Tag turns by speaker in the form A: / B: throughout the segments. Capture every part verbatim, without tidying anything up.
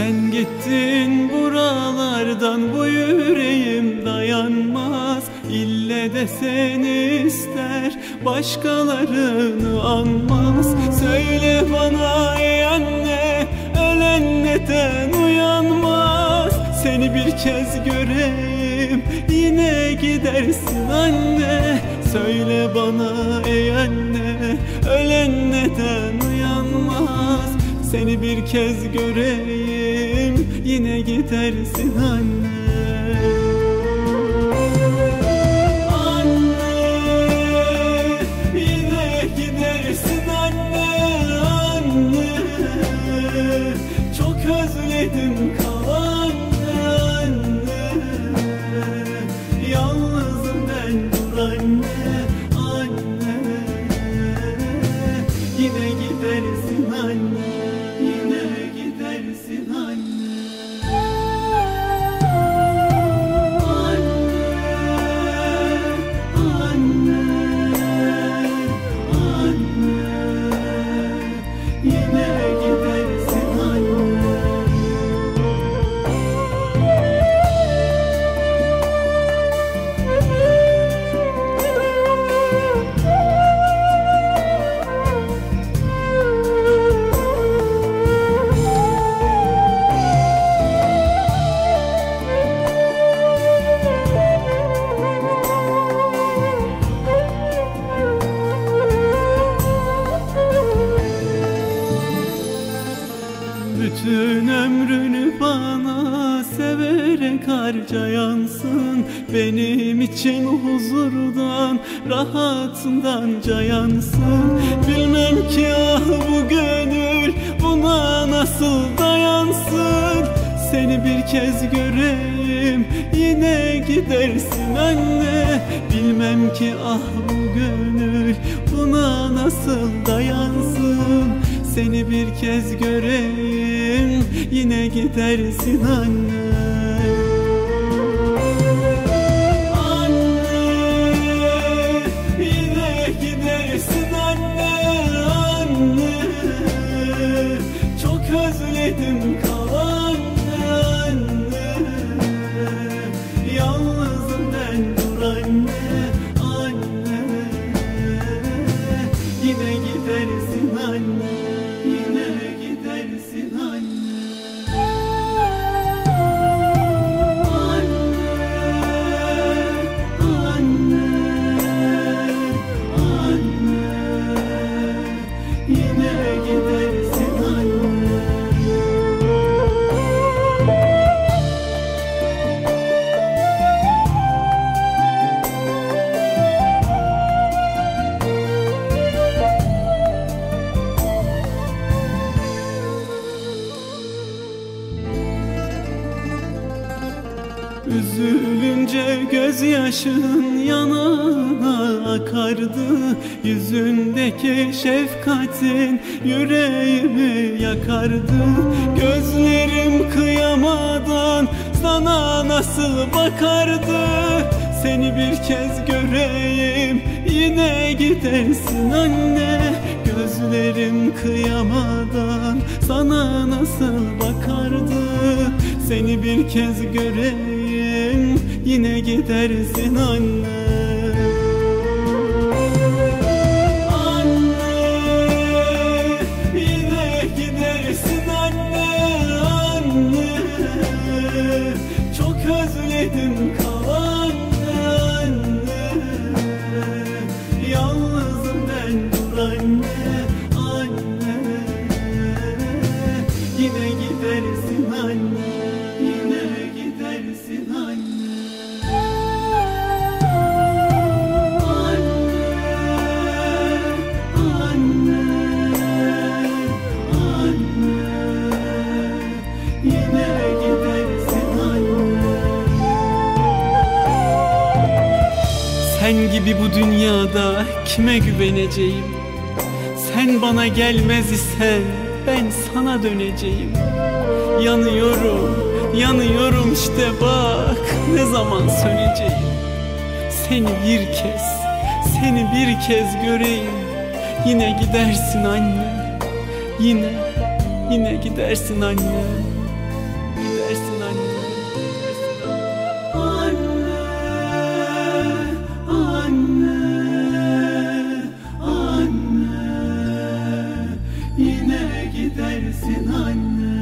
A: Sen gittin buralardan, bu yüreğim dayanmaz. İlle de seni ister, başkalarını anmaz. Söyle bana ey anne, ölen neden uyanmaz? Seni bir kez göreyim, yine gidersin anne. Söyle bana ey anne, ölen neden uyanmaz? Seni bir kez göreyim, yine gidersin anne. Anne, yine gidersin anne, anne. Çok özledim kalan anne. Yalnızım ben dur anne, anne. Yine gidersin anne, yine gidersin anne. Anne, anne, anne. Yine gidersin anne. Bütün ömrünü bana severek harcayansın. Benim için huzurdan, rahatından cayansın. Bilmem ki ah bu gönül buna nasıl dayansın. Seni bir kez göreyim, yine gidersin anne. Bilmem ki ah bu gönül buna nasıl dayansın. Seni bir kez göreyim, yine gidersin anne. Anne, yine gidersin anne, anne. Çok özledim kalan anne. Yalnızım ben dur anne, anne. Yine gidersin anne, yine gidersin anne. Anne, anne, anne. Yine gidersin anne. Üzülünce gözyaşın yanağına akardı. Yüzündeki şefkatin yüreğimi yakardı. Gözlerim kıyamadan sana nasıl bakardı. Seni bir kez göreyim, yine gidersin anne. Gözlerim kıyamadan sana nasıl bakardı. Seni bir kez göreyim, yine gidersin anne. Anne, yine gidersin anne, anne. Çok özledim kalan anne. Yalnızım ben dur anne, anne. Yine gidersin anne, yine gidersin anne. Anne, anne, anne. Yine gidersin anne. Sen gibi bu dünyada kime güveneceğim? Sen bana gelmez isen ben sana döneceğim. Yanıyorum, yanıyorum işte bak ne zaman söneceğim. Seni bir kez, seni bir kez göreyim. Yine gidersin anne, yine, yine gidersin anne. sensin anne.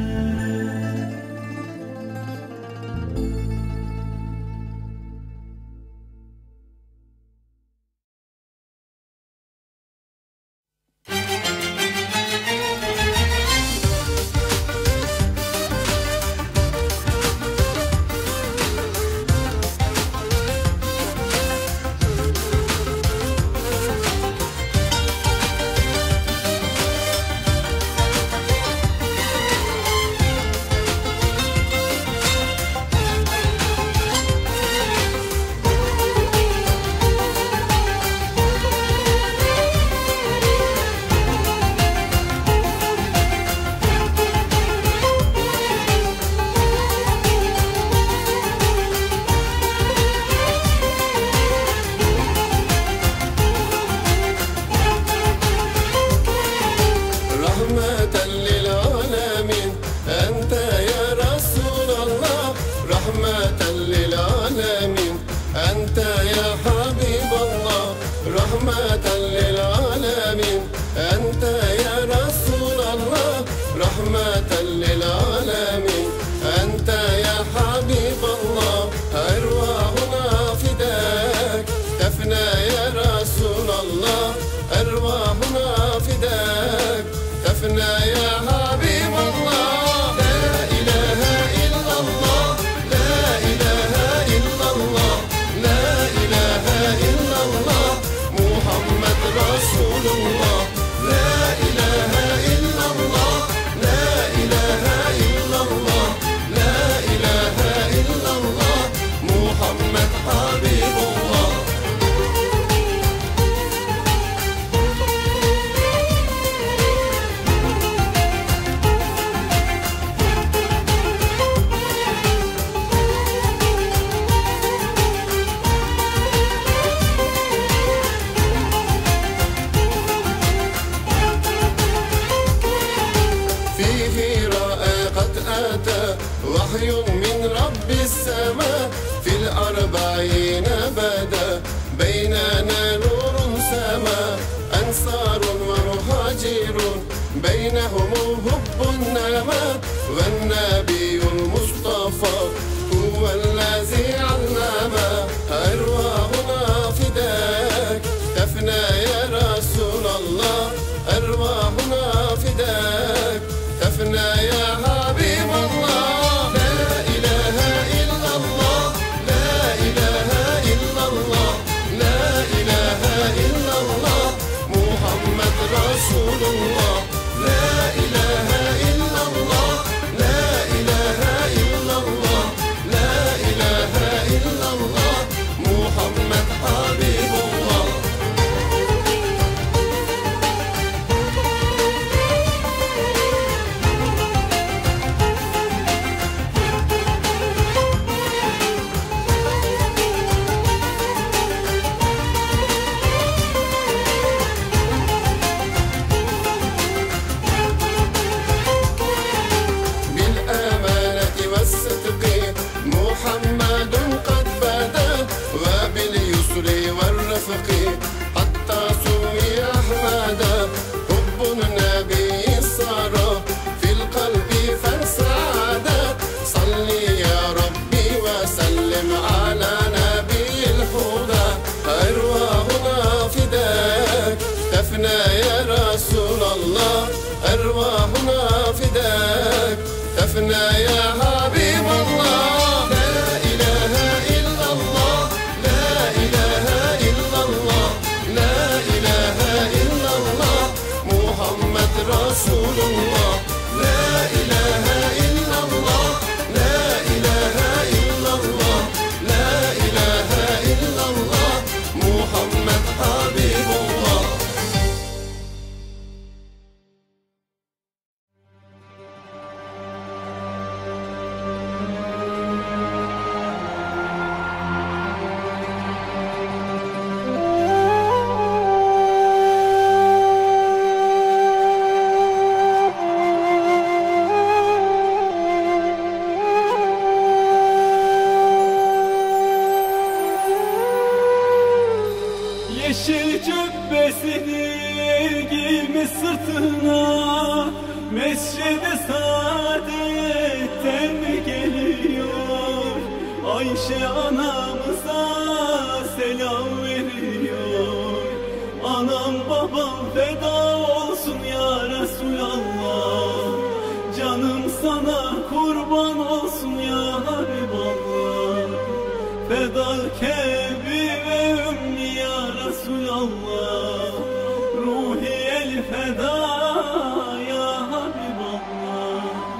B: Yeşil cübbesini giymiş sırtına,
A: Mescid-i Saadet'ten mi geliyor? Ayşe anamıza selam veriyor. Anam babam feda olsun ya Resulallah. Canım sana kurban olsun ya Habiballah. Fedâke bi ve ümmi ya Resulallah. Ruhi el feda ya Habiballah.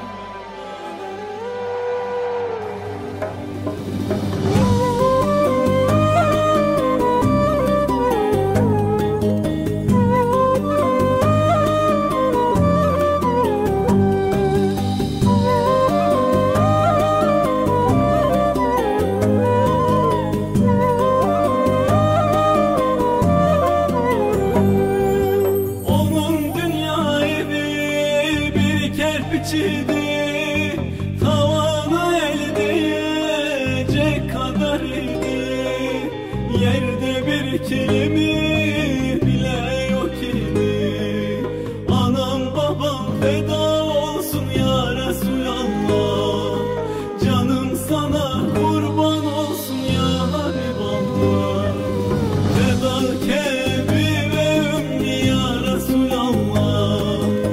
A: Kerpiçiydi, tavanı el değecek kadar idi. Yerde bir kilimi bile yok idi. Anam babam feda olsun ya Resulallah. Canım sana kurban olsun ya Habiballah. Fedâke bi ve ümmi ya Resulallah.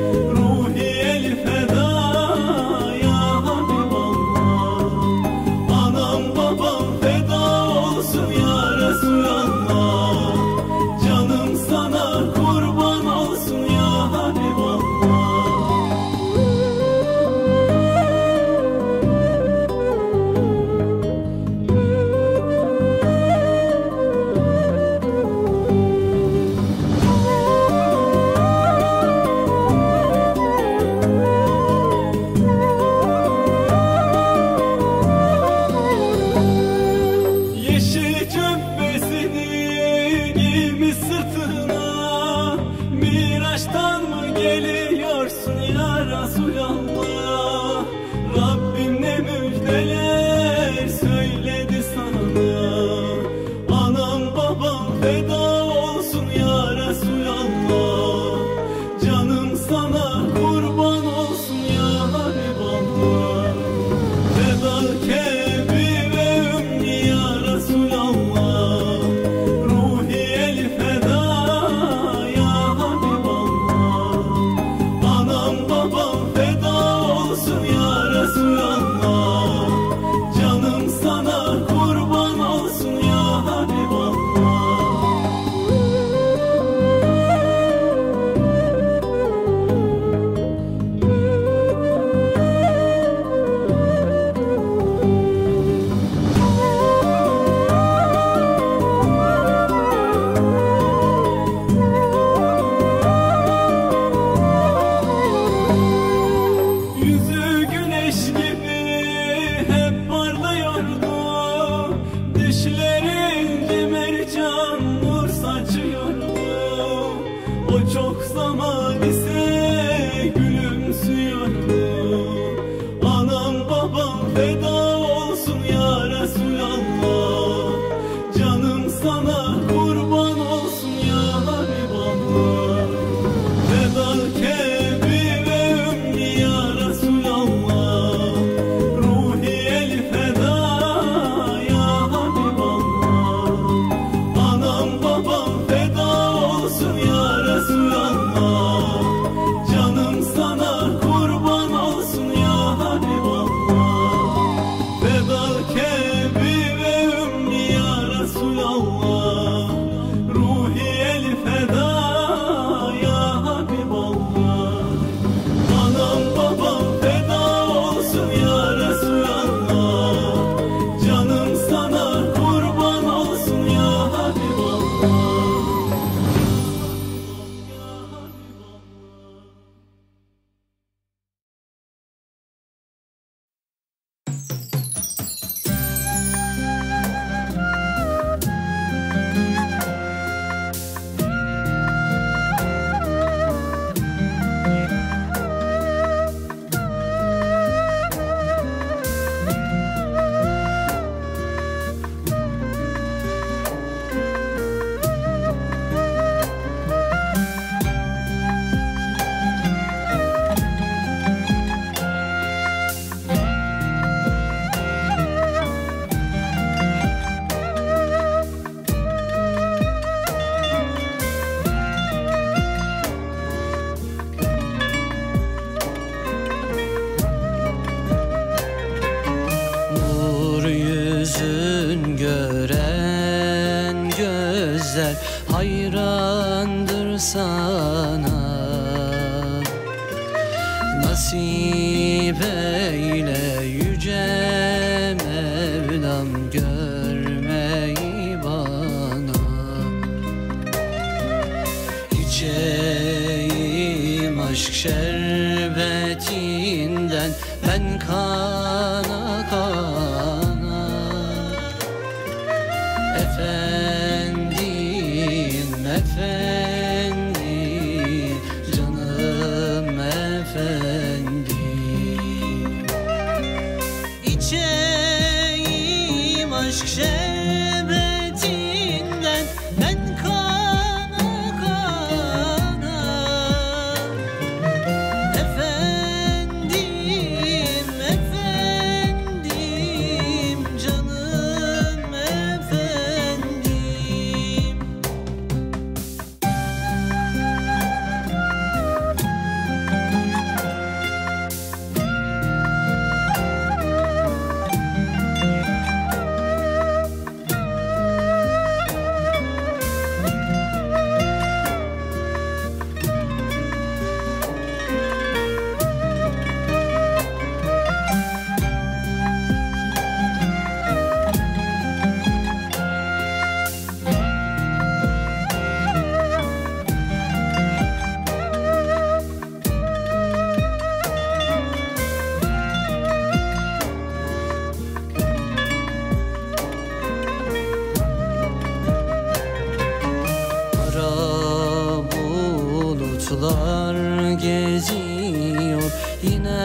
A: Canım sana kurban olsun ya Habiballah. Yeşil cübbesini giymiş sırtına, Miraç'tan mı geliyorsun ya Resulallah? Rabbim ne müjdeler söyledi sana. Anam babam feda olsun ya Resulallah. Canım sana kurban olsun ya Habiballah. Fedâke bi ve ümmi ya Resulallah. Ruhi el feda ya Habiballah. Anam babam feda olsun ya Resulallah. Canım sana kurban olsun ya Habiballah. Yüzü güneş gibi hep parlıyordu. Dişleri ince mercan nur saçıyordu. O çok zaman ise gülümsüyordu. Anam babam feda olsun ya Resulallah. Canım sana kurban olsun ya Habiballah. Fedâke bi ve ümmi ya Resulallah. Ruhi el feda ya Habiballah. Anam babam feda olsun ya Resulallah.
B: Nasip eyle yüce Mevlam görmeyi bana. İçeyim aşk şerbetinden ben kana kana. Efendim, efendim, canım efendim. İçeyim aşk şerbetinden ben kana kana. Efendim, efendim, canım efendim. Kara bulutlar geziyor yine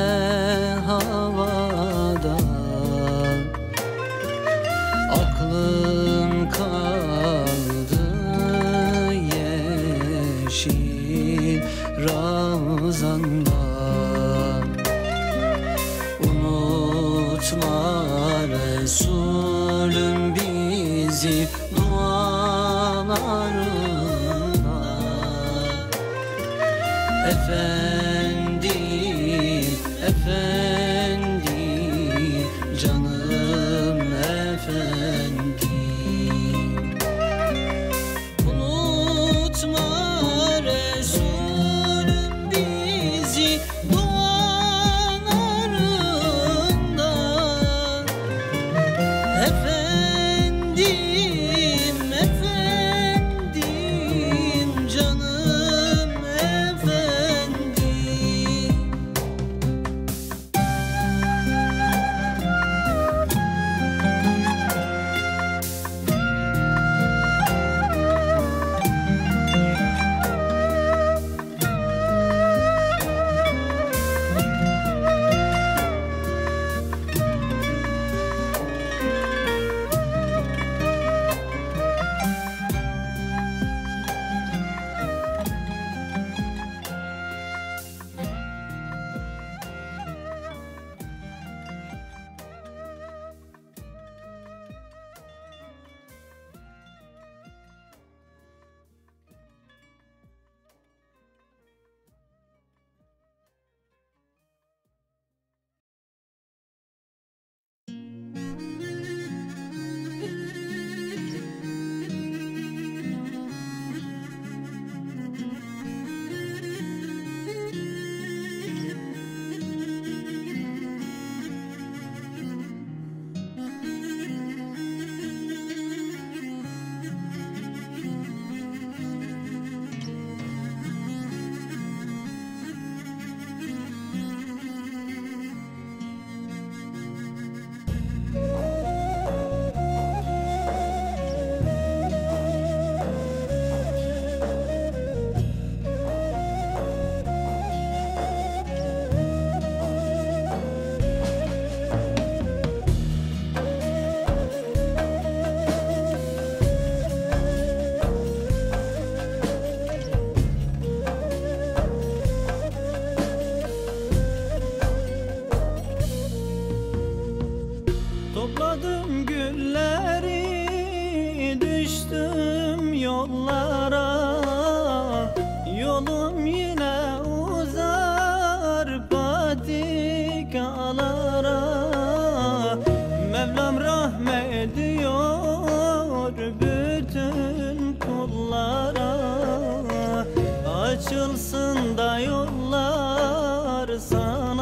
B: havada. Aklım kaldı yeşil ravzanda. Unutma Resulüm bizi dualarına. Efendim, efendim, canım efendim. Unutma Resulüm bizi dualarında. Efendim, efendim, canım efendim.
A: Topladım gülleri, düştüm yollara. Yolum yine uzar patikalara. Mevlam rahmet ediyor bütün kullara. Açılsın da yollar sana.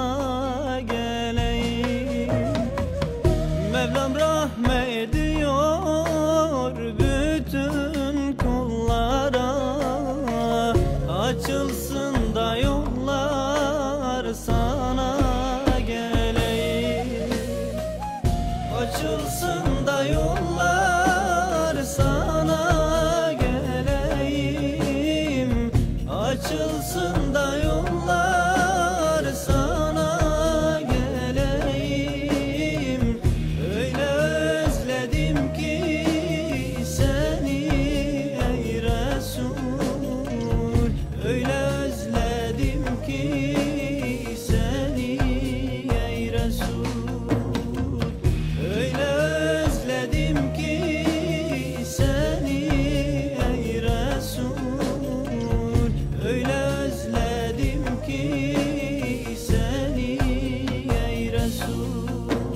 A: özledim ki seni ey Resul.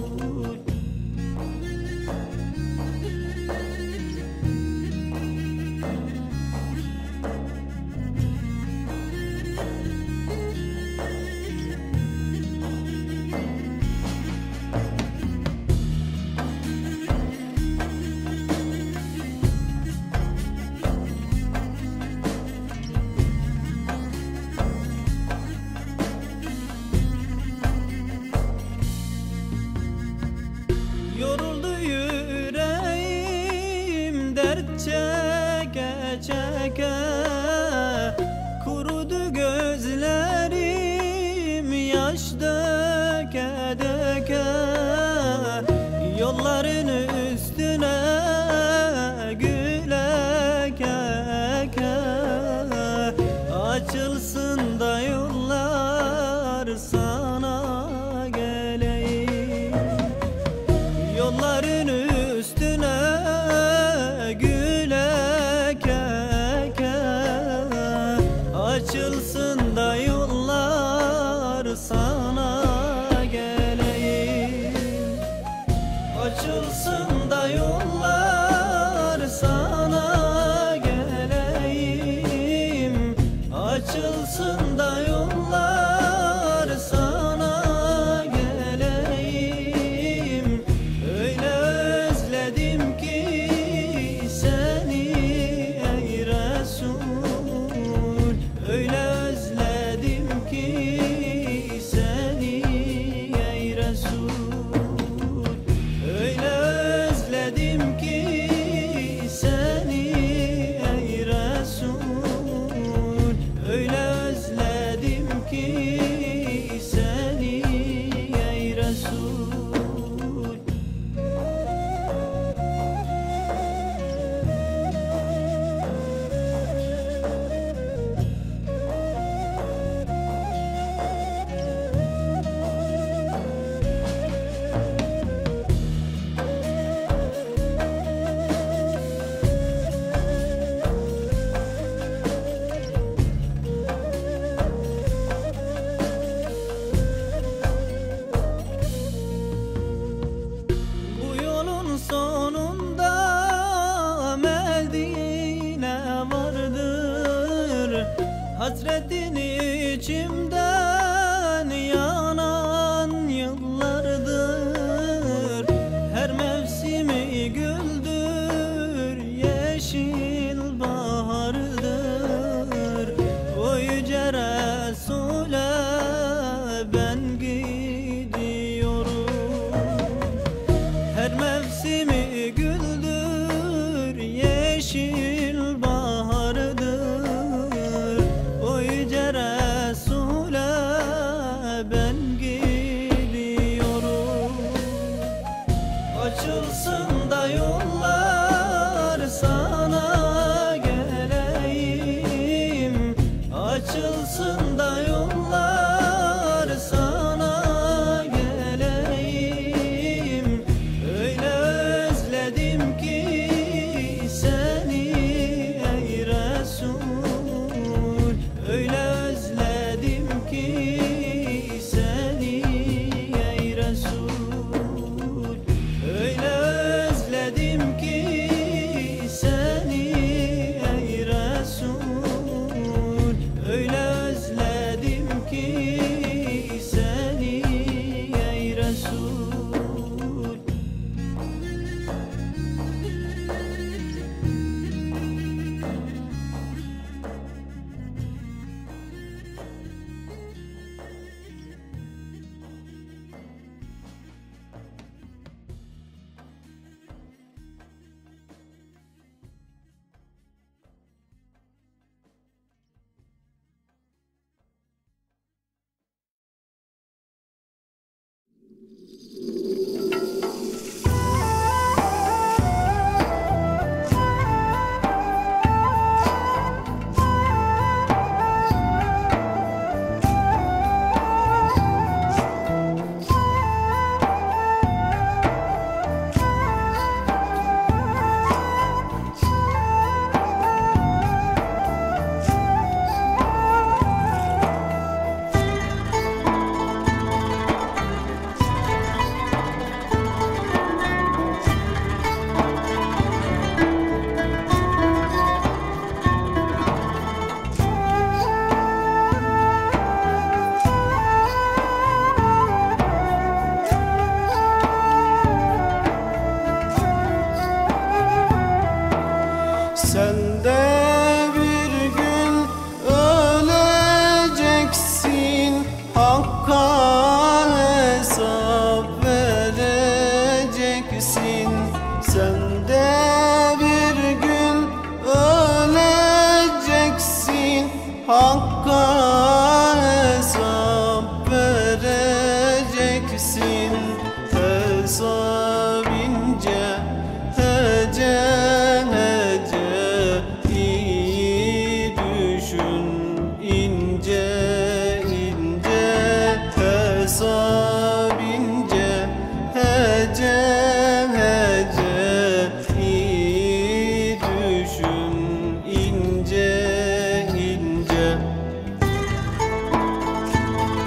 A: Yoruldu yüreğim dert çeke çeke, kurudu gözlerim yaş döke döke. Yolların üstüne gül eke eke, açılsın da yollar sana geleyim. Yolların üstüne gül eke eke, açılsın da yollar sana geleyim. Açılsın da yollar sana geleyim. Açılsın da yollar sana geleyim. Öyle özledim ki seni ey Resul. Öyle özledim ki seni ey Resul. Öyle özledim ki seni ey Resul. Öyle özledim ki seni ey Resul. Sonunda Medine vardır, hasretin içimden yanan yıllardır. Her mevsimi güldür, yeşil bahardır. O yüce Resul'e ben gidiyorum. Her mevsimi güldür, yeşil bahardır. O yüce Resul'e ben gidiyorum. Açılsın da yollar sana geleyim. Açılsın da yollar sana geleyim. Öyle özledim ki seni ey Resul. Öyle özledim ki seni ey Resul. Öyle özledim ki seni ey Resul. Öyle özledim ki seni ey Resul. hesap vereceksin. Hesap ince, hece hece, iyi düşün ince ince. Hesap ince, hece hece, iyi düşün ince ince.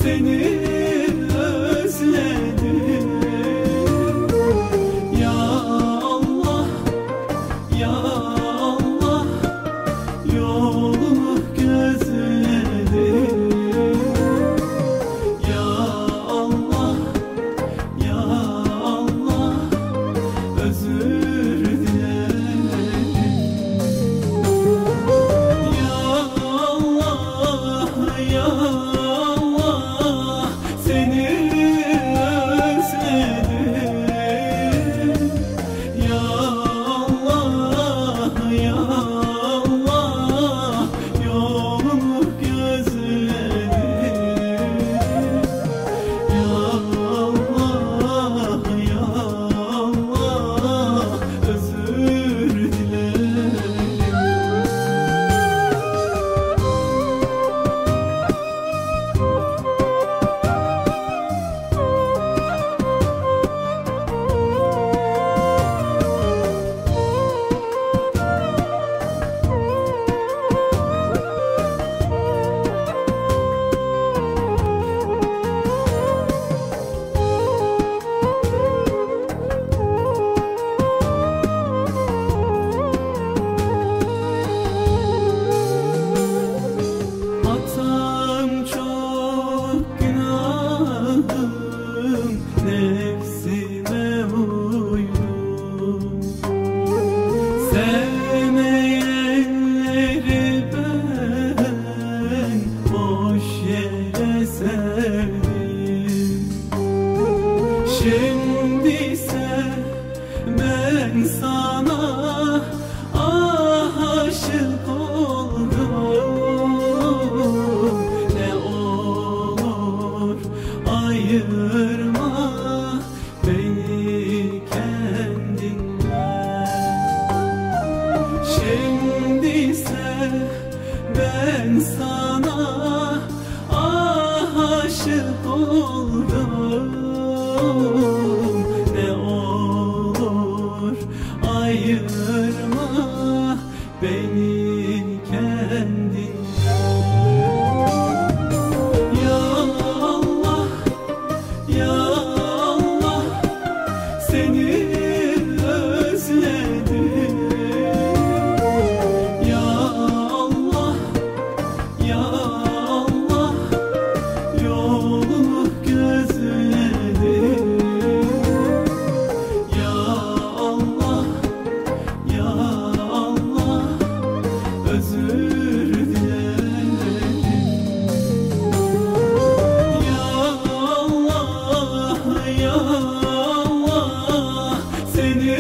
A: seni özledim. Ya Allah, ya Allah, yolumu gözledim. Ya Allah, ya Allah, özür dilerim. Ya Allah, ya Allah, seni özledim. Ya Allah, ya Allah, yolumu gözledim. Ya Allah, ya Allah, özür dilerim. Hatam çok, günahım, nefsime uydum. Sevmeyenleri ben boş yere sevdim. Şimdi ise ben sana aşık oldum. Ne olur ayırma beni kendinden. Şimdi ise ben sana aşık oldum. Ne olur ayırma beni kendinden. Ya Allah, ya Allah, seni özledim. Ya Allah, ya Allah, yolumu gözledim. Ya Allah, ya Allah, özür dilerim. Ya Allah, ya Allah, seni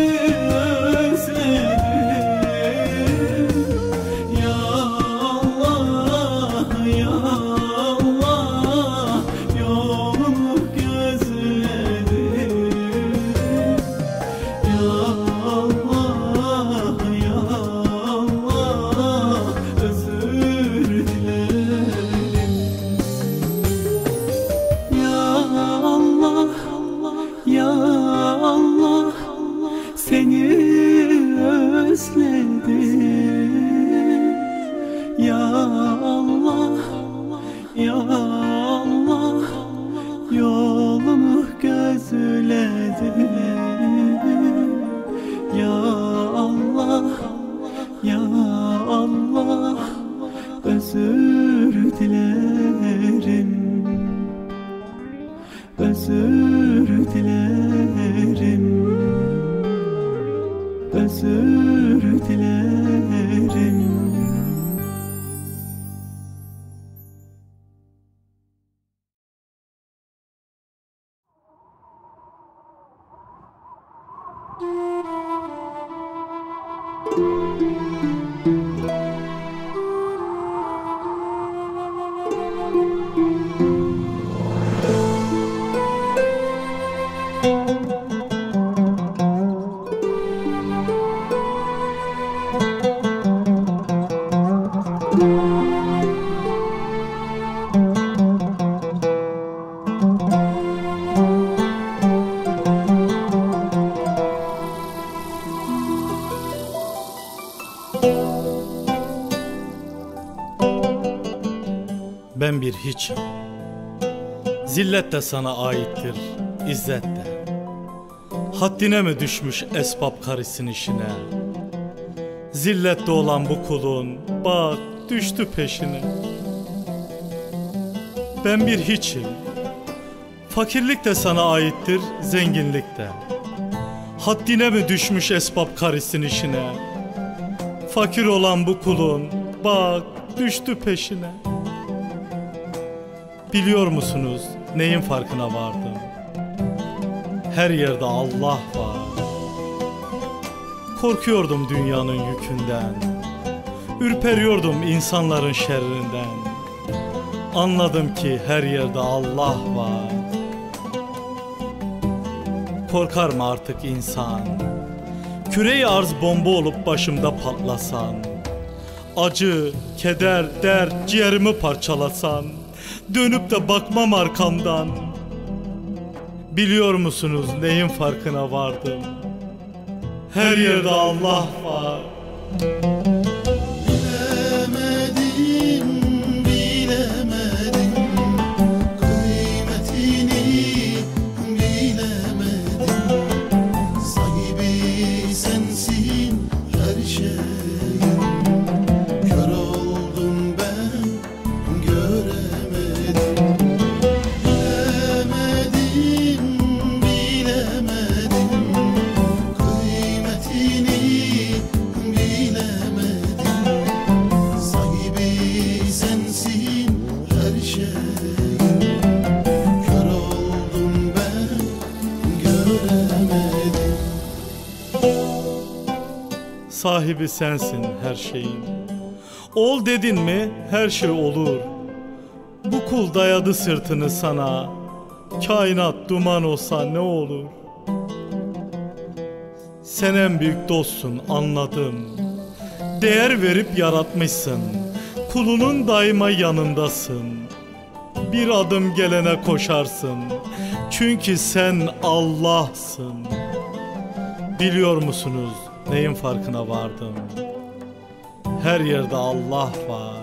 A: özledim. Ya Allah, ya Allah, yolumu gözledim. Ya Allah, ya Allah, özür dilerim. Ya Allah, ya Allah, seni özledim. Ya Allah, ya Allah, yolumu gözledim. Ya Allah, ya Allah, özür dilerim. Özür dilerim. Özür dilerim.
C: Ben bir hiçim. Zillet de sana aittir, izzet de. Haddine mi düşmüş esbab karısın işine? Zillette olan bu kulun bak düştü peşine. Ben bir hiçim. Fakirlik de sana aittir, zenginlik de. Haddine mi düşmüş esbab karısın işine? Fakir olan bu kulun bak düştü peşine. Biliyor musunuz neyin farkına vardım? Her yerde Allah var. Korkuyordum dünyanın yükünden, ürperiyordum insanların şerrinden. Anladım ki her yerde Allah var. Korkar mı artık insan? Küre-i arz bomba olup başımda patlasan, acı, keder, dert ciğerimi parçalasan, dönüp de bakmam arkamdan. Biliyor musunuz neyin farkına vardım? Her yerde Allah var.
D: Bilemedim, bilemedim, kıymetini bilemedim. Sahibi sensin her şeyin, kör oldum ben göremedim. Bilemedim, bilemedim, kıymetini bilemedim. Sahibi sensin her şeyin, kör oldum ben göremedim.
C: Sahibi sensin her şeyin. Ol dedin mi her şey olur. Bu kul dayadı sırtını sana. Kainat duman olsa ne olur? Sen en büyük dostsun, anladım. Değer verip yaratmışsın. Kulunun daima yanındasın. Bir adım gelene koşarsın. Çünkü sen Allah'sın. Biliyor musunuz neyin farkına vardım? Her yerde Allah var.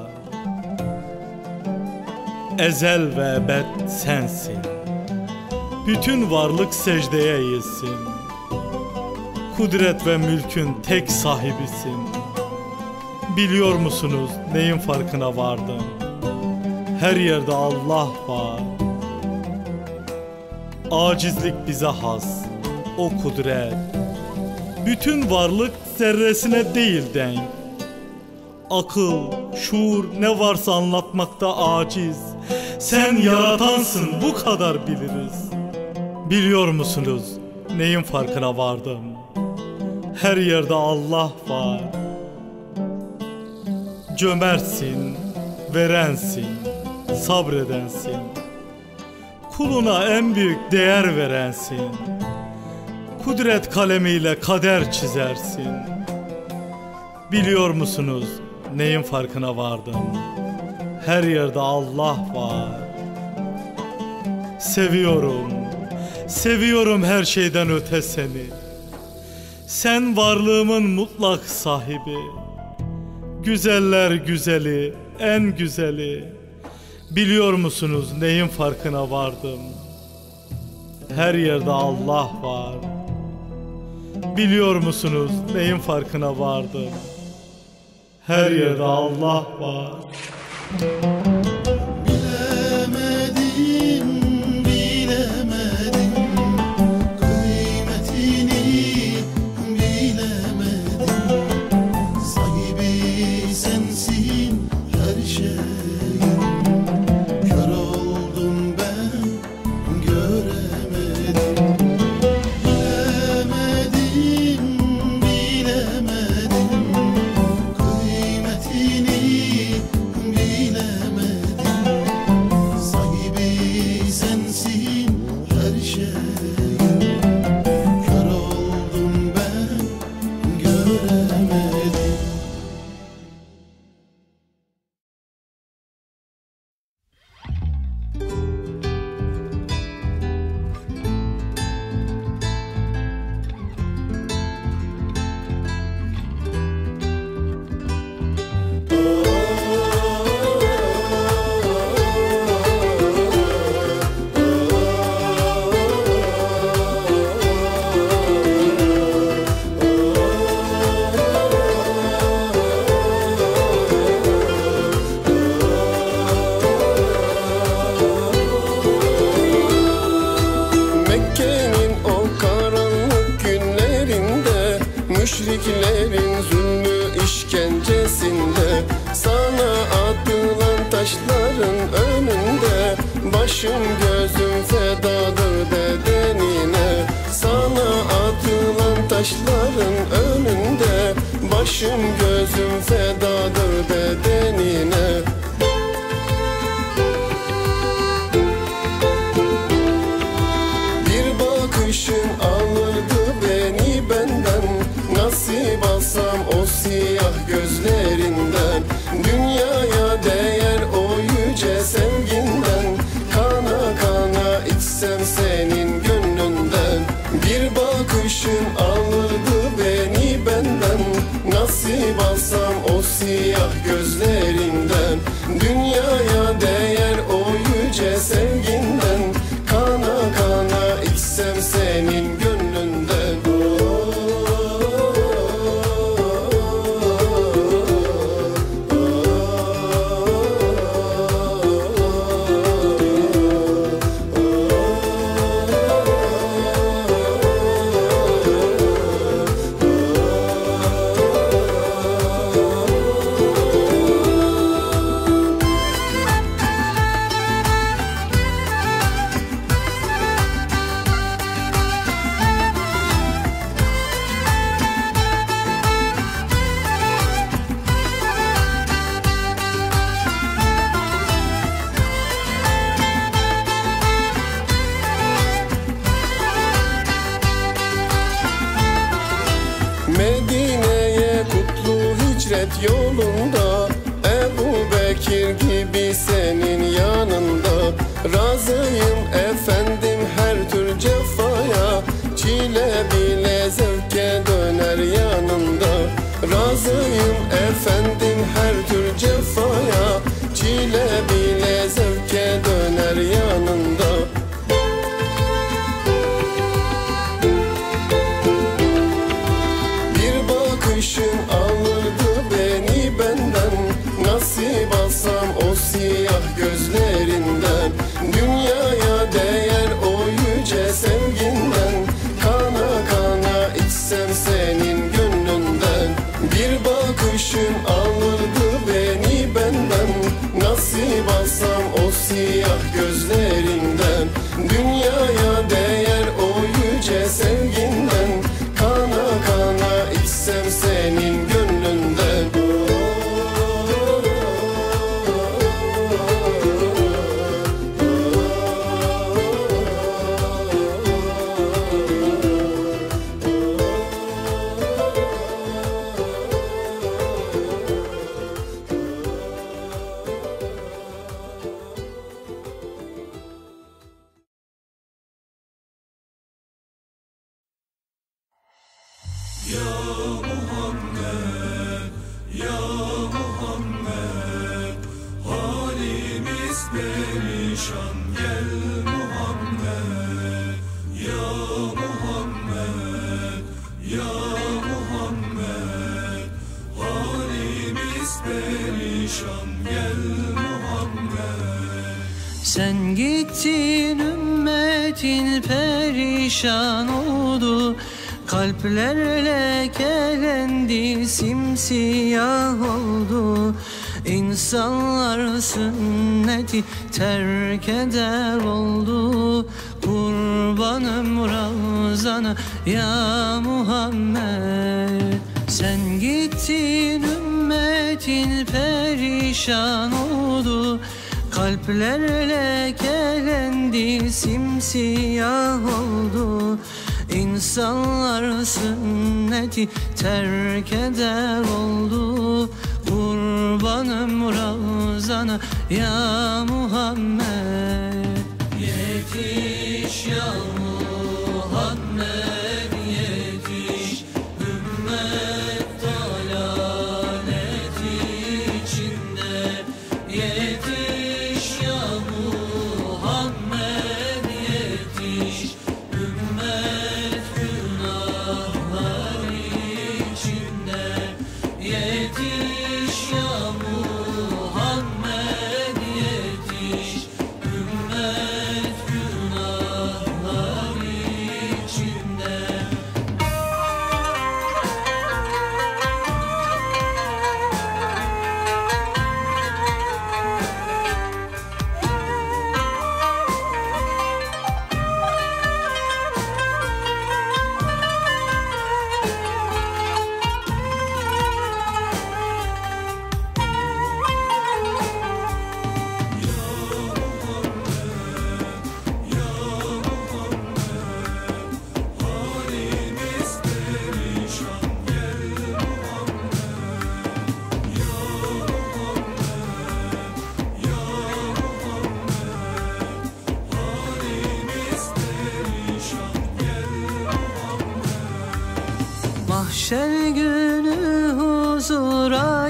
C: Ezel ve ebed sensin. Bütün varlık secdeye eğilsin. Kudret ve mülkün tek sahibisin. Biliyor musunuz neyin farkına vardım? Her yerde Allah var. Acizlik bize has, o kudret. Bütün varlık zerresine değil denk. Akıl, şuur ne varsa anlatmakta aciz. Sen yaratansın, bu kadar biliriz. Biliyor musunuz neyin farkına vardım? Her yerde Allah var. Cömertsin, verensin, sabredensin. Kuluna en büyük değer verensin. Kudret kalemiyle kader çizersin. Biliyor musunuz neyin farkına vardım? Her yerde Allah var. Seviyorum, seviyorum her şeyden öte seni. Sen varlığımın mutlak sahibi. Güzeller güzeli, en güzeli. Biliyor musunuz neyin farkına vardım? Her yerde Allah var. Biliyor musunuz neyin farkına vardım? Her yerde Allah var.
D: Bilemedim, bilemedim, kıymetini bilemedim. Sahibi sensin her şeyin, kör oldum ben göremedim. Bilemedim, bilemedim, kıymetini bilemedim. Müşriklerin zulmü işkencesinde, sana atılan taşların önünde başım gözüm fedadır bedenine. Sana atılan taşların önünde başım gözüm fedadır bedenine. Bir bakışın alırdı beni benden, nasip alsam o siyah gözlerinden. Dünyaya değer o yüce sevginden, kana kana içsem senin gönlünden. Bir bakışın alırdı beni benden, nasip alsam o siyah gözlerinden. Dünyaya değer o yüce sevginden, kana kana içsem senin gönlünden. Medine'ye kutlu hicret yolunda, Ebu Bekir gibi senin yanında. Razıyım efendim her tür cefaya, çile bile zevke döner yanında. Razıyım efendim her tür cefaya, çile bile zevke döner yanında. Bakışın alırdı beni benden, nasip alsam o siyah gözlerinden. Dünyaya değer o yüce sevginden, kana kana içsem senin gönlünden. Bir bakışın alırdı beni benden, nasip alsam o siyah gözlerinden. Dünyaya değer o yüce sevginden, kana kana içsem senin gönlünden.
B: Sen gittin, ümmetin perişan oldu. Kalpler lekelendi, simsiyah oldu. İnsanlar sünneti terk eder oldu. Kurbanım Ravzana ya Muhammed. Sen gittin, ümmetin perişan oldu. Kalpler lekelendi, simsiyah oldu. İnsanlar sünneti terk eder oldu. Kurbanım Ravzana ya Muhammed. Yetiş ya Muhammed, yetiş. Ümmet dalalet içinde. Yetiş ya Muhammed, yetiş. Ümmet günahlar içinde. Yetiş ya Muhammed, yetiş. Ümmet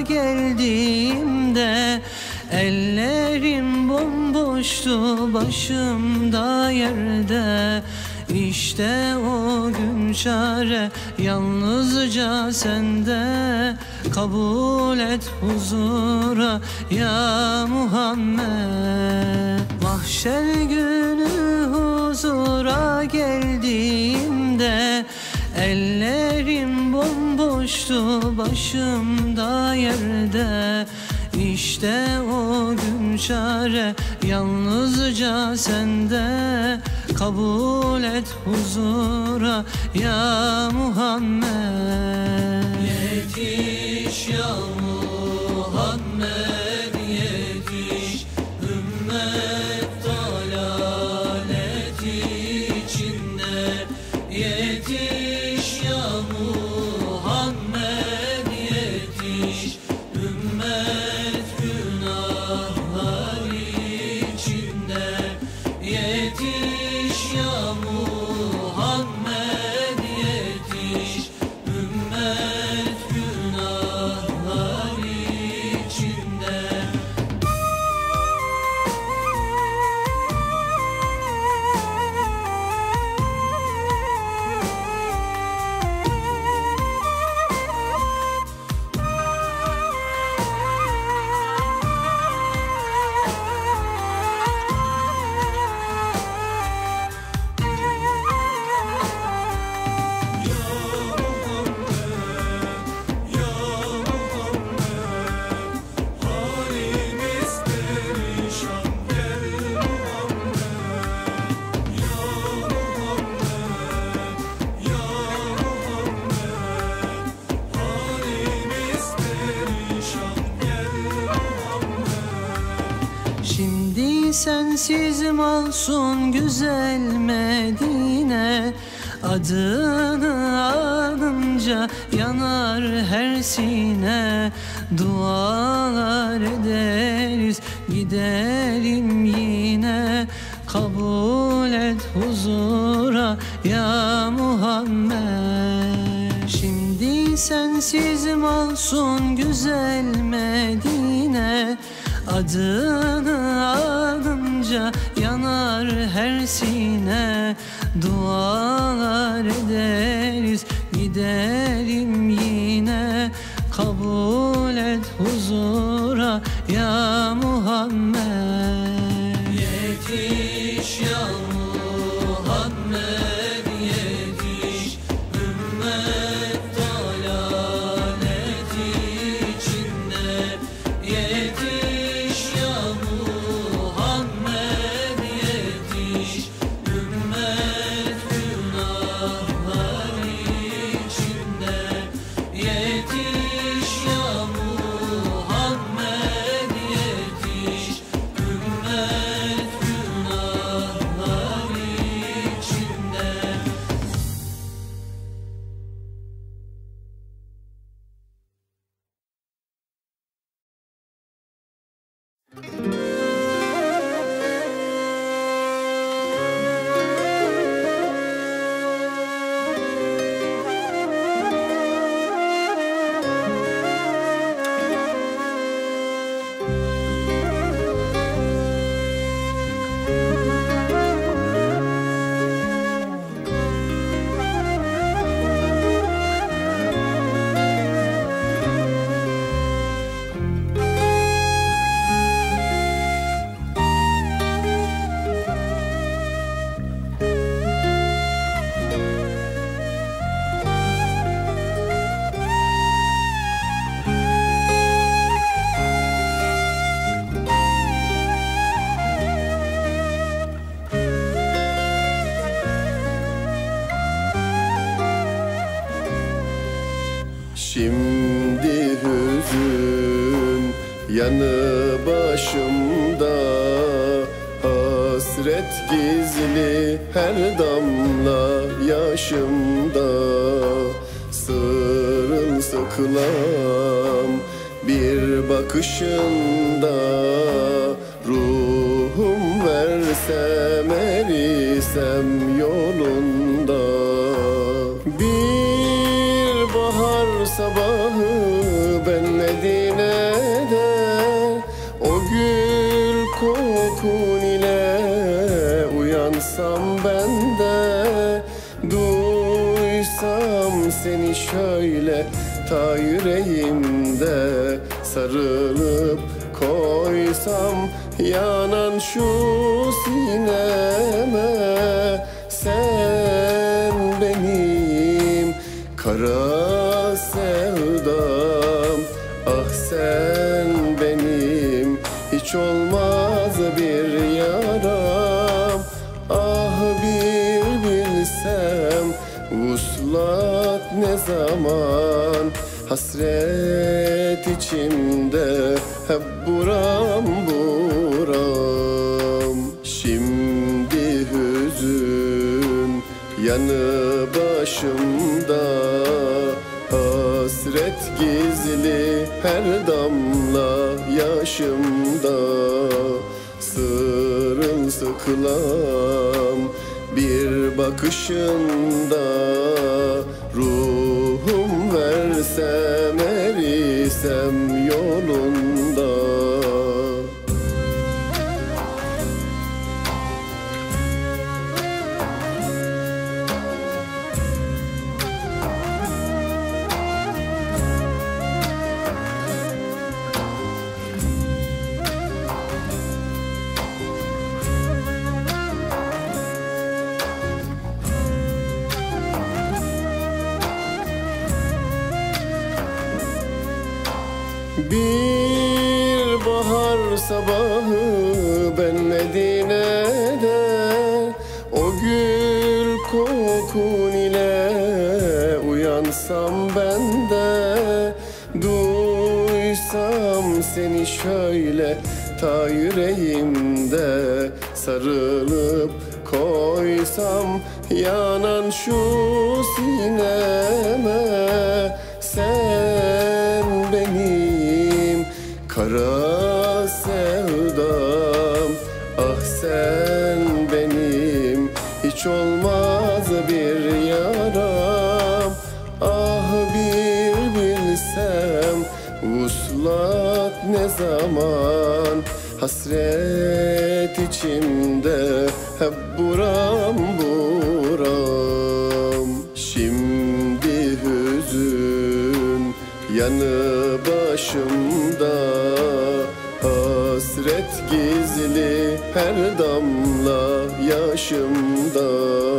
E: geldiğimde ellerim bomboştu, başımda yerde. İşte o gün çare yalnızca sende. Kabul et huzura ya Muhammed. Mahşer günü huzura geldiğimde ellerim bomboştu, başımda yerde. İşte o gün çare yalnızca sende. Kabul et huzura ya Muhammed.
B: Yetiş ya Muhammed, yetiş. Ümmet dalalet içinde. Yetiş ya Muhammed, yetiş. Ümmet günahlar içinde. Yetiş ya Muhammed, yetiş. Ümmet günahlar içinde.
E: Şimdi sensiz masum güzel Medine. Adını anınca yanar her sine. Dualar ederiz giderim yine. Kabul et huzura ya Muhammed. Şimdi sensiz masum güzel Medine. Adını anınca yanar her sine. Dualar ederiz giderim yine. Kabul et huzura ya Muhammed.
B: Yetiş ya Muhammed, yetiş. Ümmet dalalet içinde. Yetiş ya Muhammed, yetiş. Ümmet günahlar içinde. Yetiş ya Muhammed, yetiş. Ümmet günahlar içinde.
D: Şimdi hüzün yanı başımda, hasret gizli her damla yaşımda. Sırılsıklam bir bakışında, ruhum versem erisem yolunda. Bir bahar sabahı ben Medine seni şöyle ta yüreğimde sarılıp koysam yanan şu sineme, sen benim kara sevdam, ah sen benim hiç olmaz bir yaram. Ah bir bilsem vuslat ne zaman, hasret içimde hep buram buram. Şimdi hüzün yanı başımda, hasret gizli her damla yaşımda. Sırılsıklam bir bakışında, ruhum versem erisem yolunda. Bir bahar sabahı ben Medine'de, o gül kokun ile uyansam ben de, duysam seni şöyle ta yüreğimde sarılıp koysam yanan şu sineme, sen benim kara sevdam, ah sen benim hiç olmaz bir yaram. Ah bir bilsem vuslat ne zaman, hasret içimde hep buram buram. Şimdi hüzün yanı başımda, hasret gizli her damla yaşımda.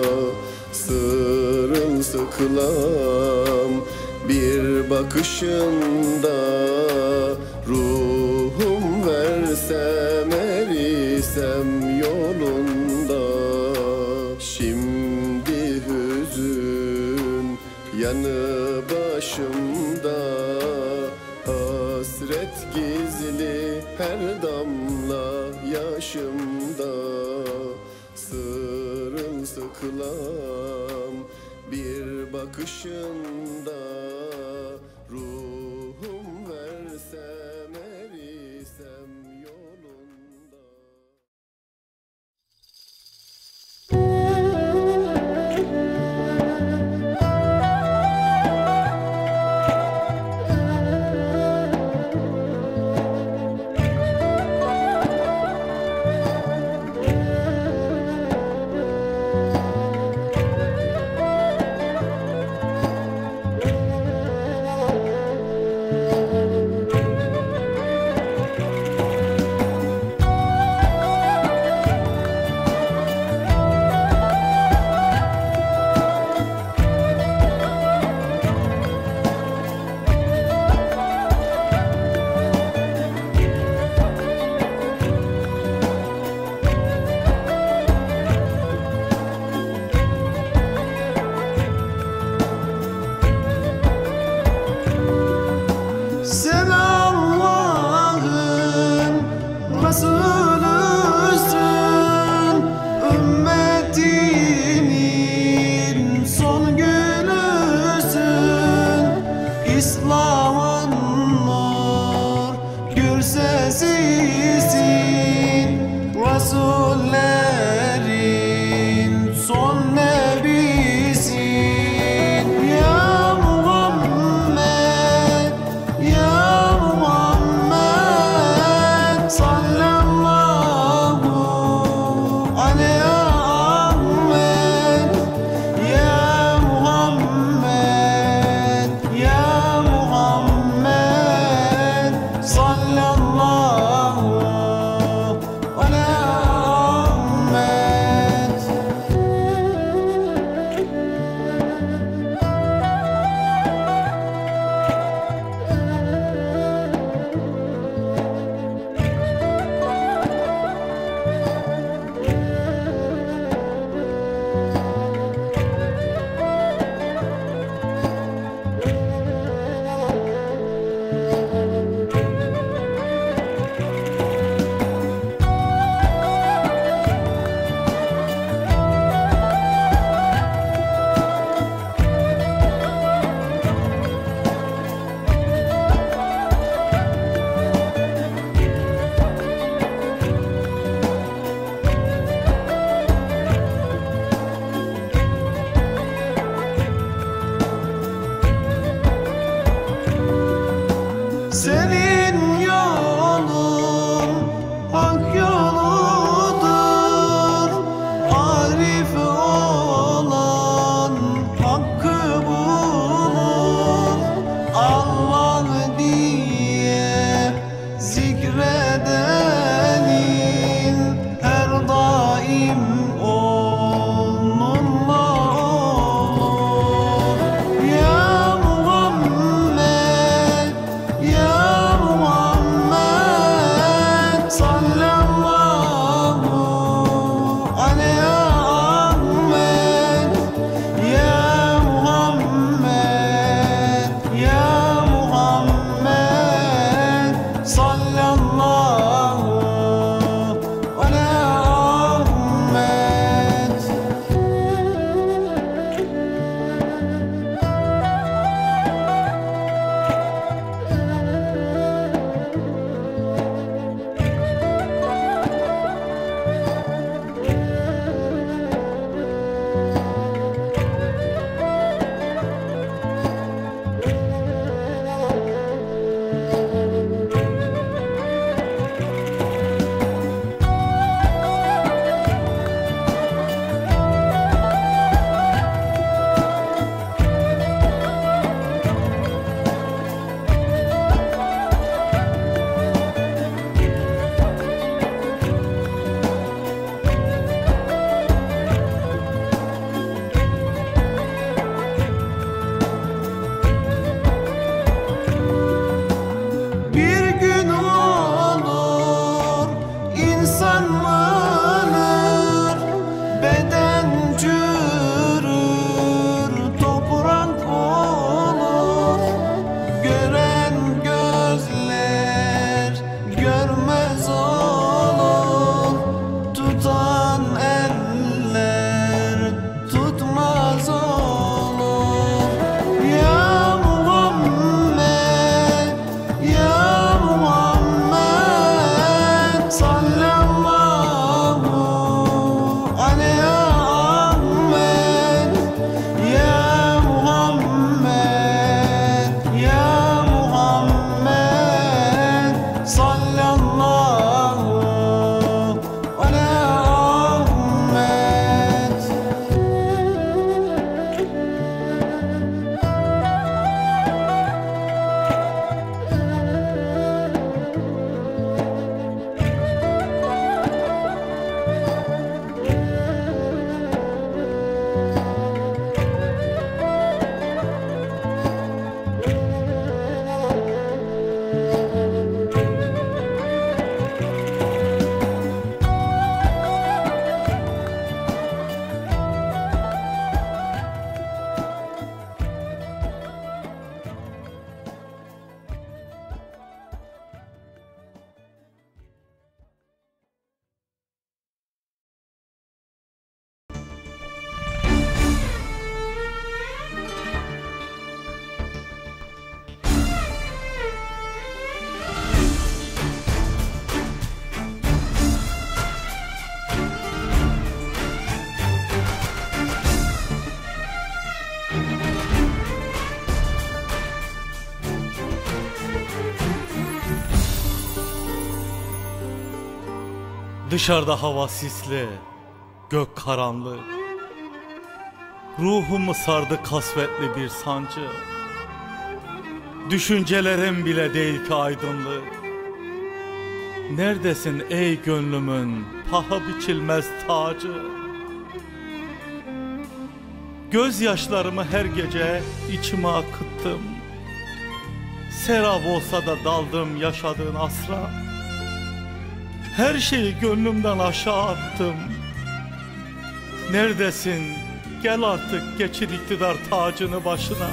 D: Sırılsıklam bir bakışında, ruhum versem erisem yolunda. Şimdi hüzün yanı başımda, hasret gizli her damla yaşımda. Sırılsıklam bir bakışında, ruhum versem erisem yolunda.
C: Dışarıda hava sisli, gök karanlık. Ruhumu sardı kasvetli bir sancı. Düşüncelerim bile değil ki aydınlık. Neredesin ey gönlümün paha biçilmez tacı? Gözyaşlarımı her gece içime akıttım. Serap olsa da daldım yaşadığın asra. Her şeyi gönlümden aşağı attım. Neredesin? Gel artık geçir iktidar tacını başına.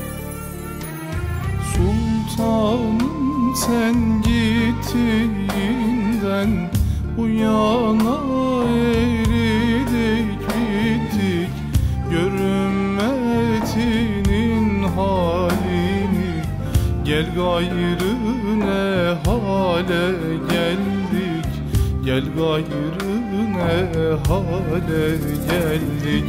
A: Sultanım sen gittiğinden bu yana eridik bittik. Görünmetinin halini gel gayrı ne hale geldik. Gel gayrı ne hale geldik.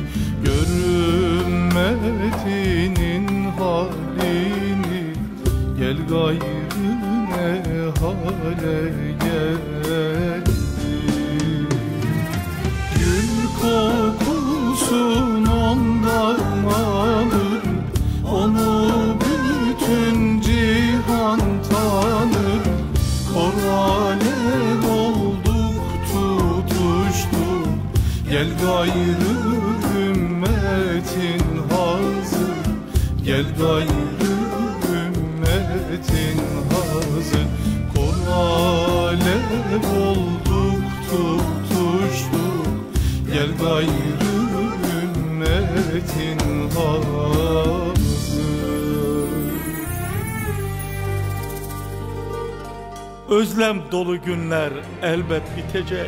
A: Görünmetinin halini gel gayrı ne hale geldik. Gül kokusun ondan alır, onu bütün cihan tanır. Kor alev olduk tutuştuk, gel gayrı ümmetin hazır. Gel gayrı ümmetin hazır. Kor alev olduk tutuştuk, gel gayrı ümmetin hazır.
C: Özlem dolu günler elbet bitecek.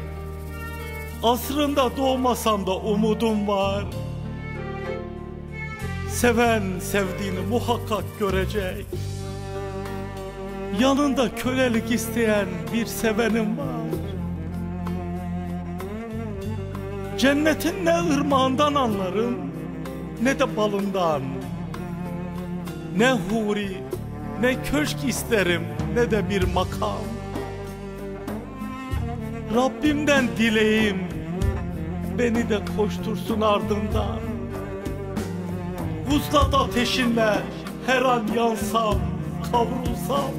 C: Asrında doğmasam da umudum var. Seven sevdiğini muhakkak görecek. Yanında kölelik isteyen bir sevenim var. Cennetin ne ırmağından anlarım, ne de balından. Ne huri, ne köşk isterim, ne de bir makam. Rabbimden dileğim, beni de koştursun ardından. Vuslat ateşinle her an yansam, kavrulsam.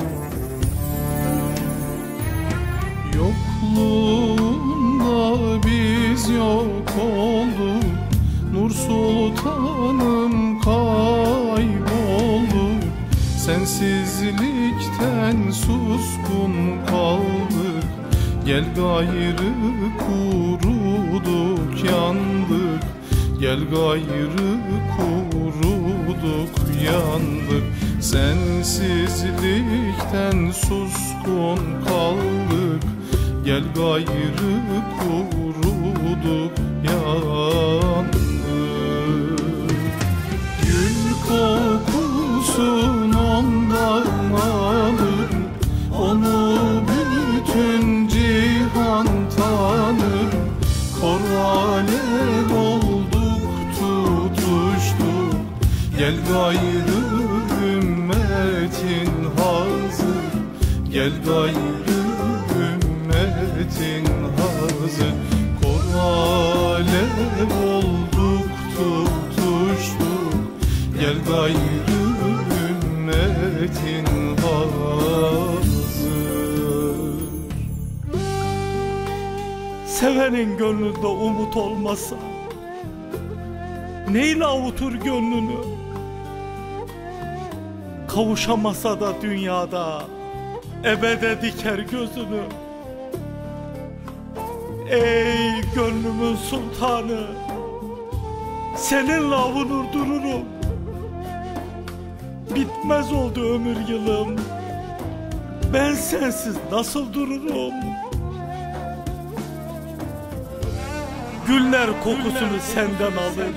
A: Yokluğunda biz yok olduk, Nur Sultanım kaybolduk. Sensizlikten suskun kaldık, gel gayrı kuruduk yandık. Gel gayrı kuruduk yandık. Sensizlikten suskun kaldık, gel gayrı kuruduk yandık. Gül kokusun ondan alır, onu bütün cihan tanır. Kor alev olduk tutuştuk, gel gayrı ümmetin hazır. Gel gayrı ümmetin hazır. Kor alev olduk tutuştuk, gel gayrı ümmetin hazır.
C: Sevenin gönlünde umut olmasa neyle avutur gönlünü? Kavuşamasa da dünyada ebede diker gözünü. Ey gönlümün sultanı, seninle avunur dururum. Bitmez oldu ömür yılım, ben sensiz nasıl dururum? Güller kokusunu senden alır,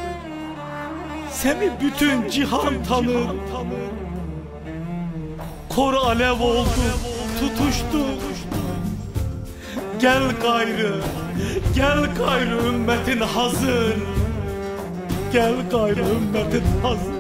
C: seni bütün cihan tanır. Kor alev oldu, tutuştu. Gel gayrı, gel gayrı ümmetin hazır. Gel gayrı ümmetin hazır.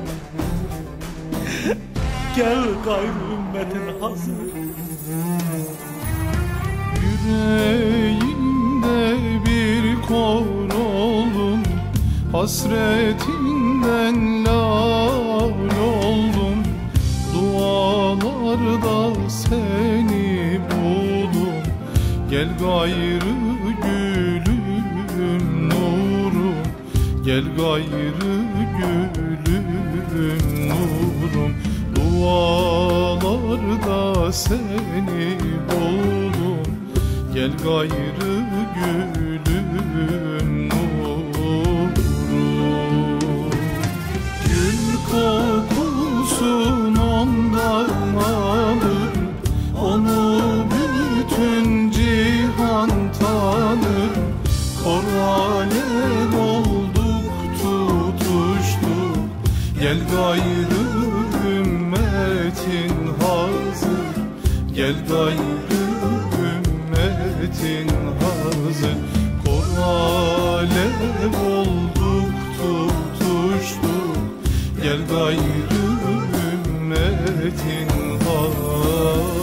C: Gel gayrı ümmetin hazır.
A: Yüreğimde bir kor oldum, hasretinden lal oldum. Dualarda seni buldum, gel gayrı gülüm nurum, gel gayrı gülüm nurum. Dualarda seni buldum, gel gayrı gülüm nurum. Gül kokusun ondan alır, onu bütün cihan tanır. Kor alev olduk tutuştuk, gel gayrı ümmetin hazır, gel gayrı ümmetin hazır. Kor alev olduk tutuştuk, gel gayrı ümmetin hazır.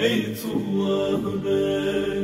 A: Beytullah Bey.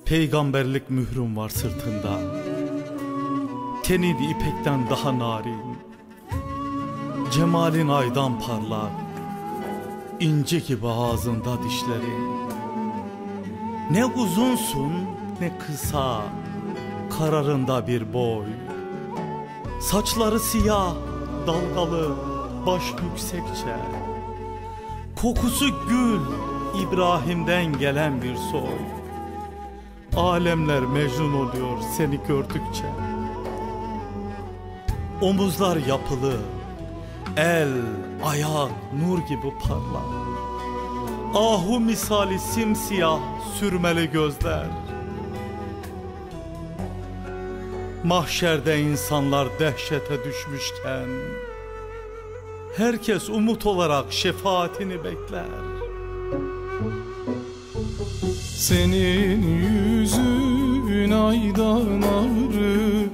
C: Peygamberlik mührüm var sırtında. Tenin ipekten daha narin. Cemalin aydan parlak. İnci gibi ağzında dişlerin. Ne uzunsun ne kısa, kararında bir boy. Saçları siyah, dalgalı, baş yüksekçe. Kokusu gül, İbrahim'den gelen bir soy. Alemler mecnun oluyor seni gördükçe. Omuzlar yapılı, el, ayak nur gibi parlak. Ahu misali simsiyah sürmeli gözler. Mahşerde insanlar dehşete düşmüşken herkes umut olarak şefaatini bekler.
A: Senin yüzün aydan ağrı,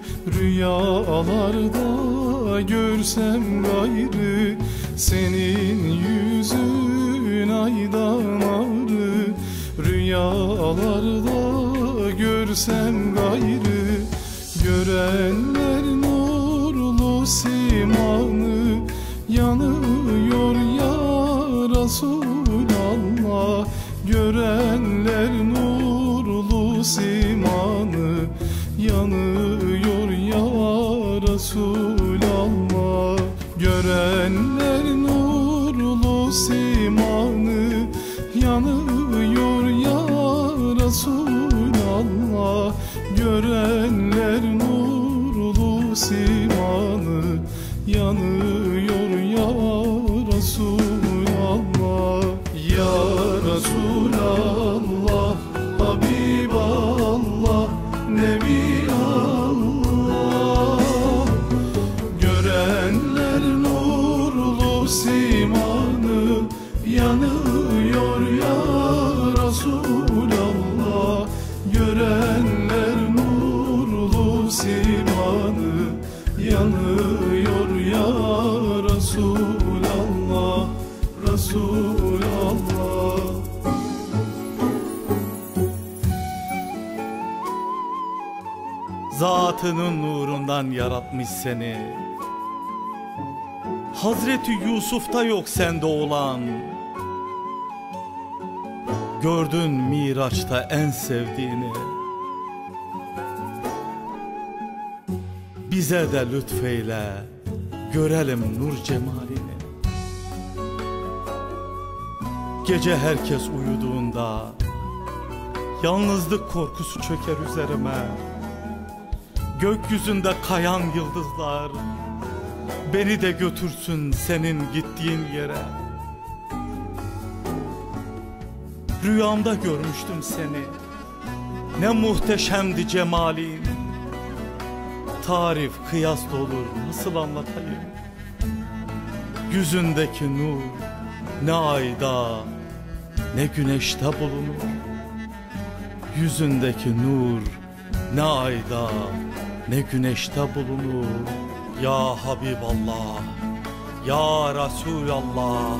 A: rüyalarda görsem gayrı. Senin yüzün aydan ağrı, rüyalarda görsem gayrı. Görenler nurlu simanı, yanıyor ya Resulallah. Görenler nurlu simanı, yanıyor ya Resulallah. Görenler nurlu simanı, yanıyor ya Resulallah. Görenler nurlu simanı, yanıyor ya Resulallah. Ya Resulallah, Habiballah, Nebiallah. Görenler nurlu simanı, yanıyor ya Resulallah. Görenler nurlu simanı, yanıyor ya Resulallah, Resulallah.
C: Zatının nurundan yaratmış seni. Hazreti Yusuf'ta yok sende olan. Gördün Miraç'ta en sevdiğini. Bize de lütfeyle, görelim nur cemalini. Gece herkes uyuduğunda yalnızlık korkusu çöker üzerime. Gökyüzünde kayan yıldızlar beni de götürsün senin gittiğin yere. Rüyamda görmüştüm seni, ne muhteşemdi cemalin. Tarif kıyasla olur, nasıl anlatayım? Yüzündeki nur ne ayda ne güneşte bulunur. Yüzündeki nur ne ayda ne güneşte bulunur. Ya Habiballah, ya Resulallah.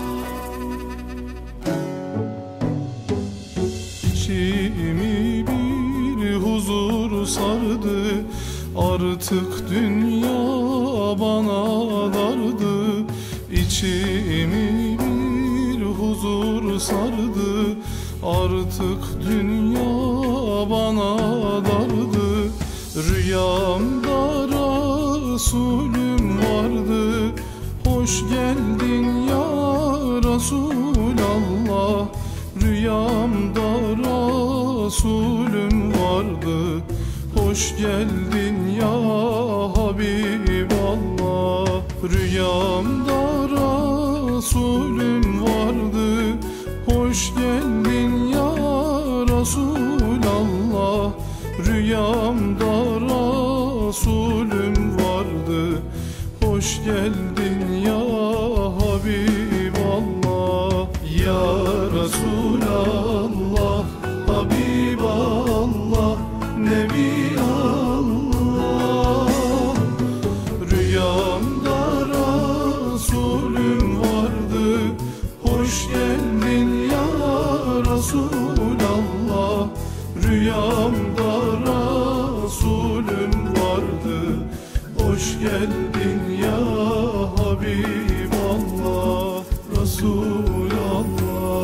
A: İçimi bir huzur sardı, artık dünya bana dardı. İçimi bir huzur sardı, artık dünya bana dardı. Rüyamda Resulüm vardı, hoş geldin ya Resulallah. Rüyamda Resulüm vardı, hoş geldin ya Habiballah. Rüyamda Resulüm vardı, hoş geldin ya Resulallah. Rüyamda Resulüm vardı, hoş geldin ya Habiballah. Ya Resulallah, Habiballah, Nebiallah. Rüyamda Resulüm vardı, hoş geldin ya Resulallah. Rüyamda Resulün vardı. Hoş geldin ya Habiballah, Resulallah.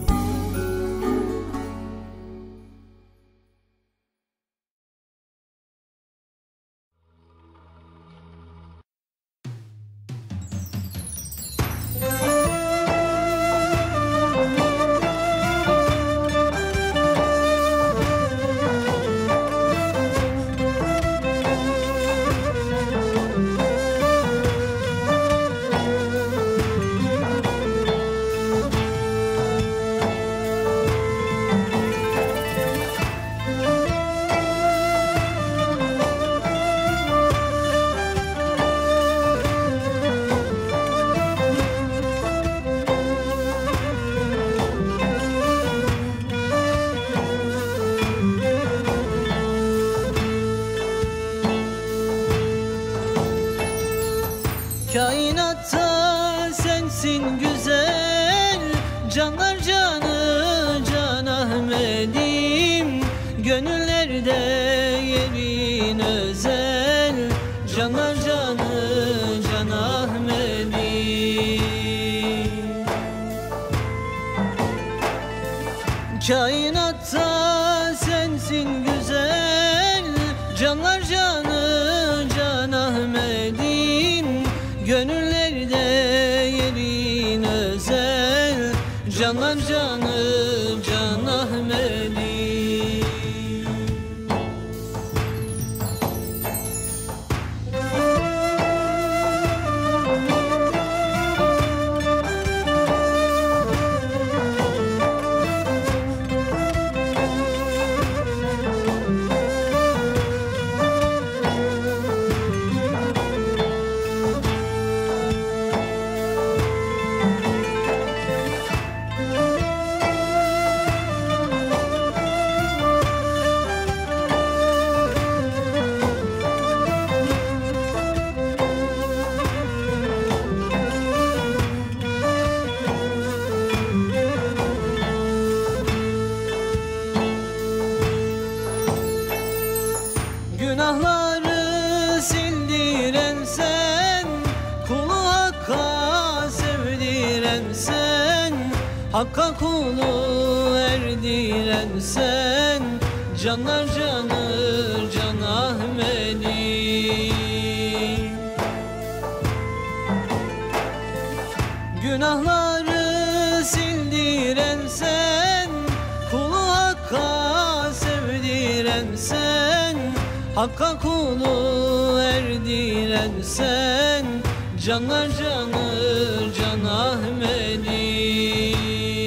E: Kainatta sensin güzel, canlar canı can Ahmet'im. Gönüllerde yerin özel, canlar canı can Ahmet'im. Kainatta sensin güzel, canlar canı can Ahmet'im. Gönüllerde yerin özel, canlar canı can Ahmet'im. Günahları sildiren sen, kulu Hakk'a sevdiren sen, Hakk'a kulu erdiren sen, canlar canı can Ahmet'im. Günahları sildiren sen, kulu Hakk'a sevdiren sen, Hakk'a kulu erdiren sen, canlar canı can Ahmet'im.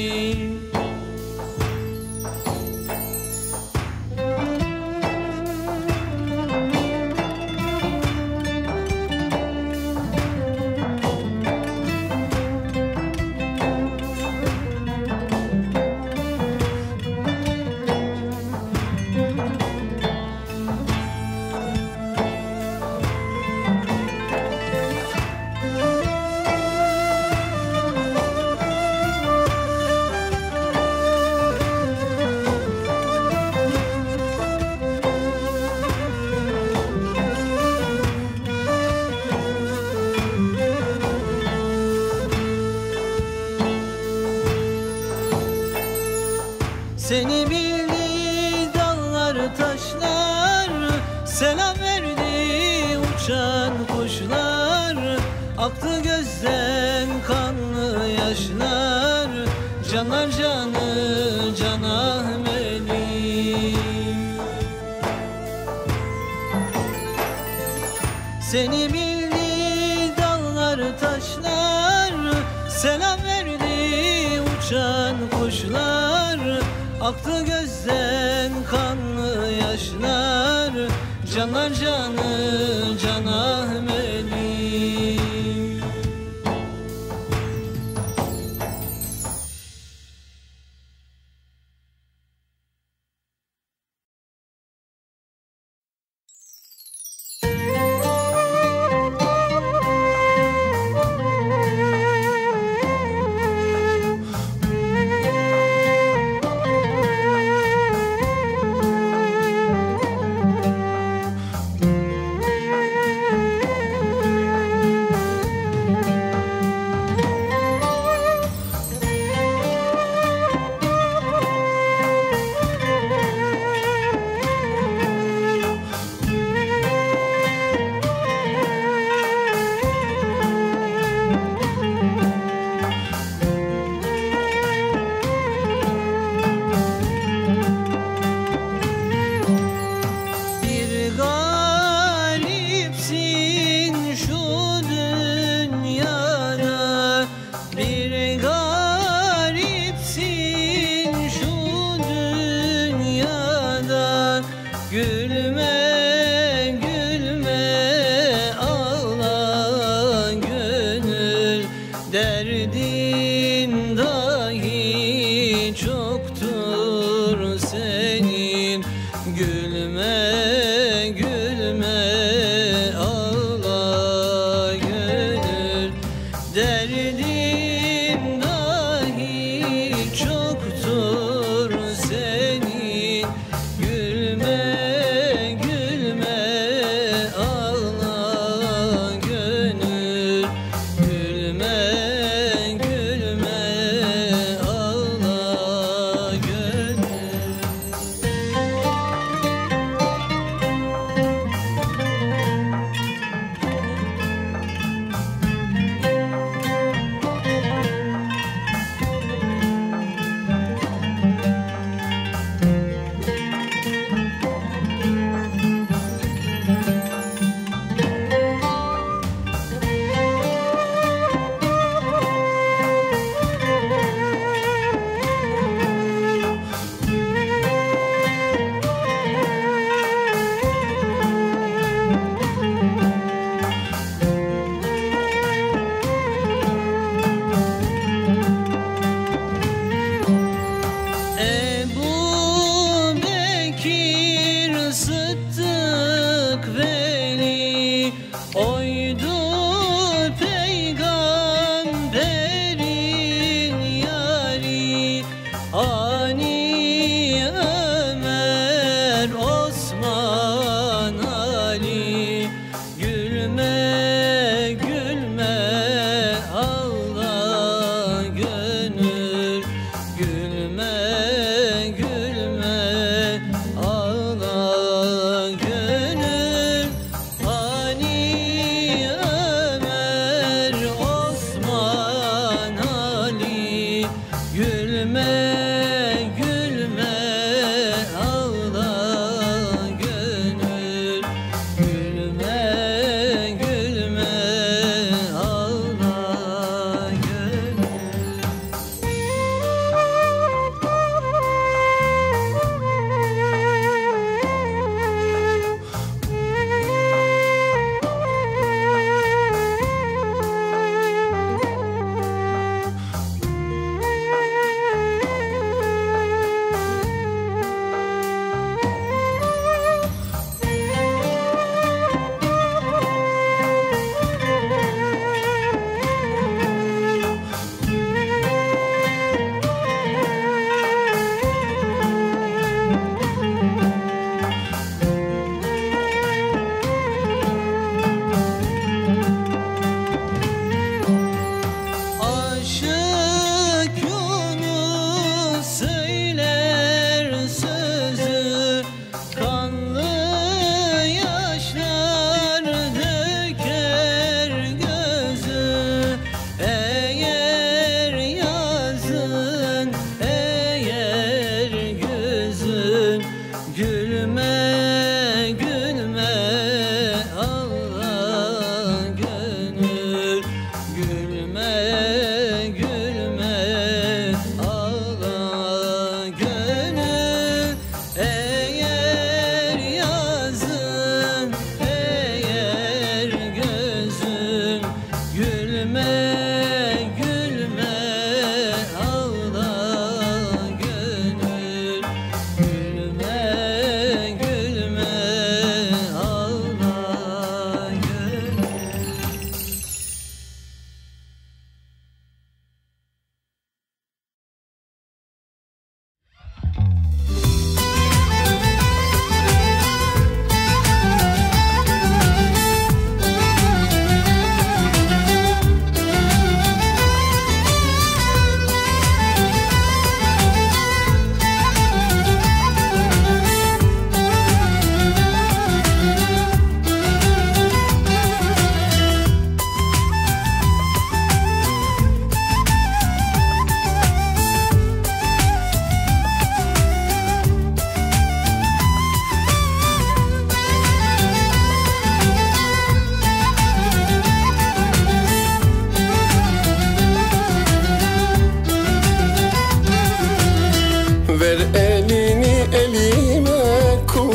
E: Seni bildi dağlar taşlar, selam verdi uçan kuşlar. Aktı gözden kanlı yaşlar, canlar canı can Ahmet'im. Seni bildi dağlar taşlar, selam verdi uçan kuşlar. Aktı gözden kanlı yaşlar, canlar canı can Ahmet'im. Gülme gülme ağla gönül, derdin dahi çoktur senin. Gülme gülme ağla gönül, derdin dahi çoktur senin. Gülme gülme ağla gönül, gülme gülme ağla gönül. Ebu Bekir Sıddık Veli oydu peygamberin yari. Ani Ömer Osman Ali, gülme gülme ağla gönül, gülme gülme ağla gönül. Ani Ömer Osman Ali, gülme gülme ağla gönül, gülme gülme ağla gönül. Aşık Yunus söyler sözü, kanlı yaşlar döker gözü. Eğer yazın, eğer gözün, gülme gülme ağla gönül, gülme gülme ağla gönül. Eğer yazın, eğer gözün, gülme gülme ağla gönül, gülme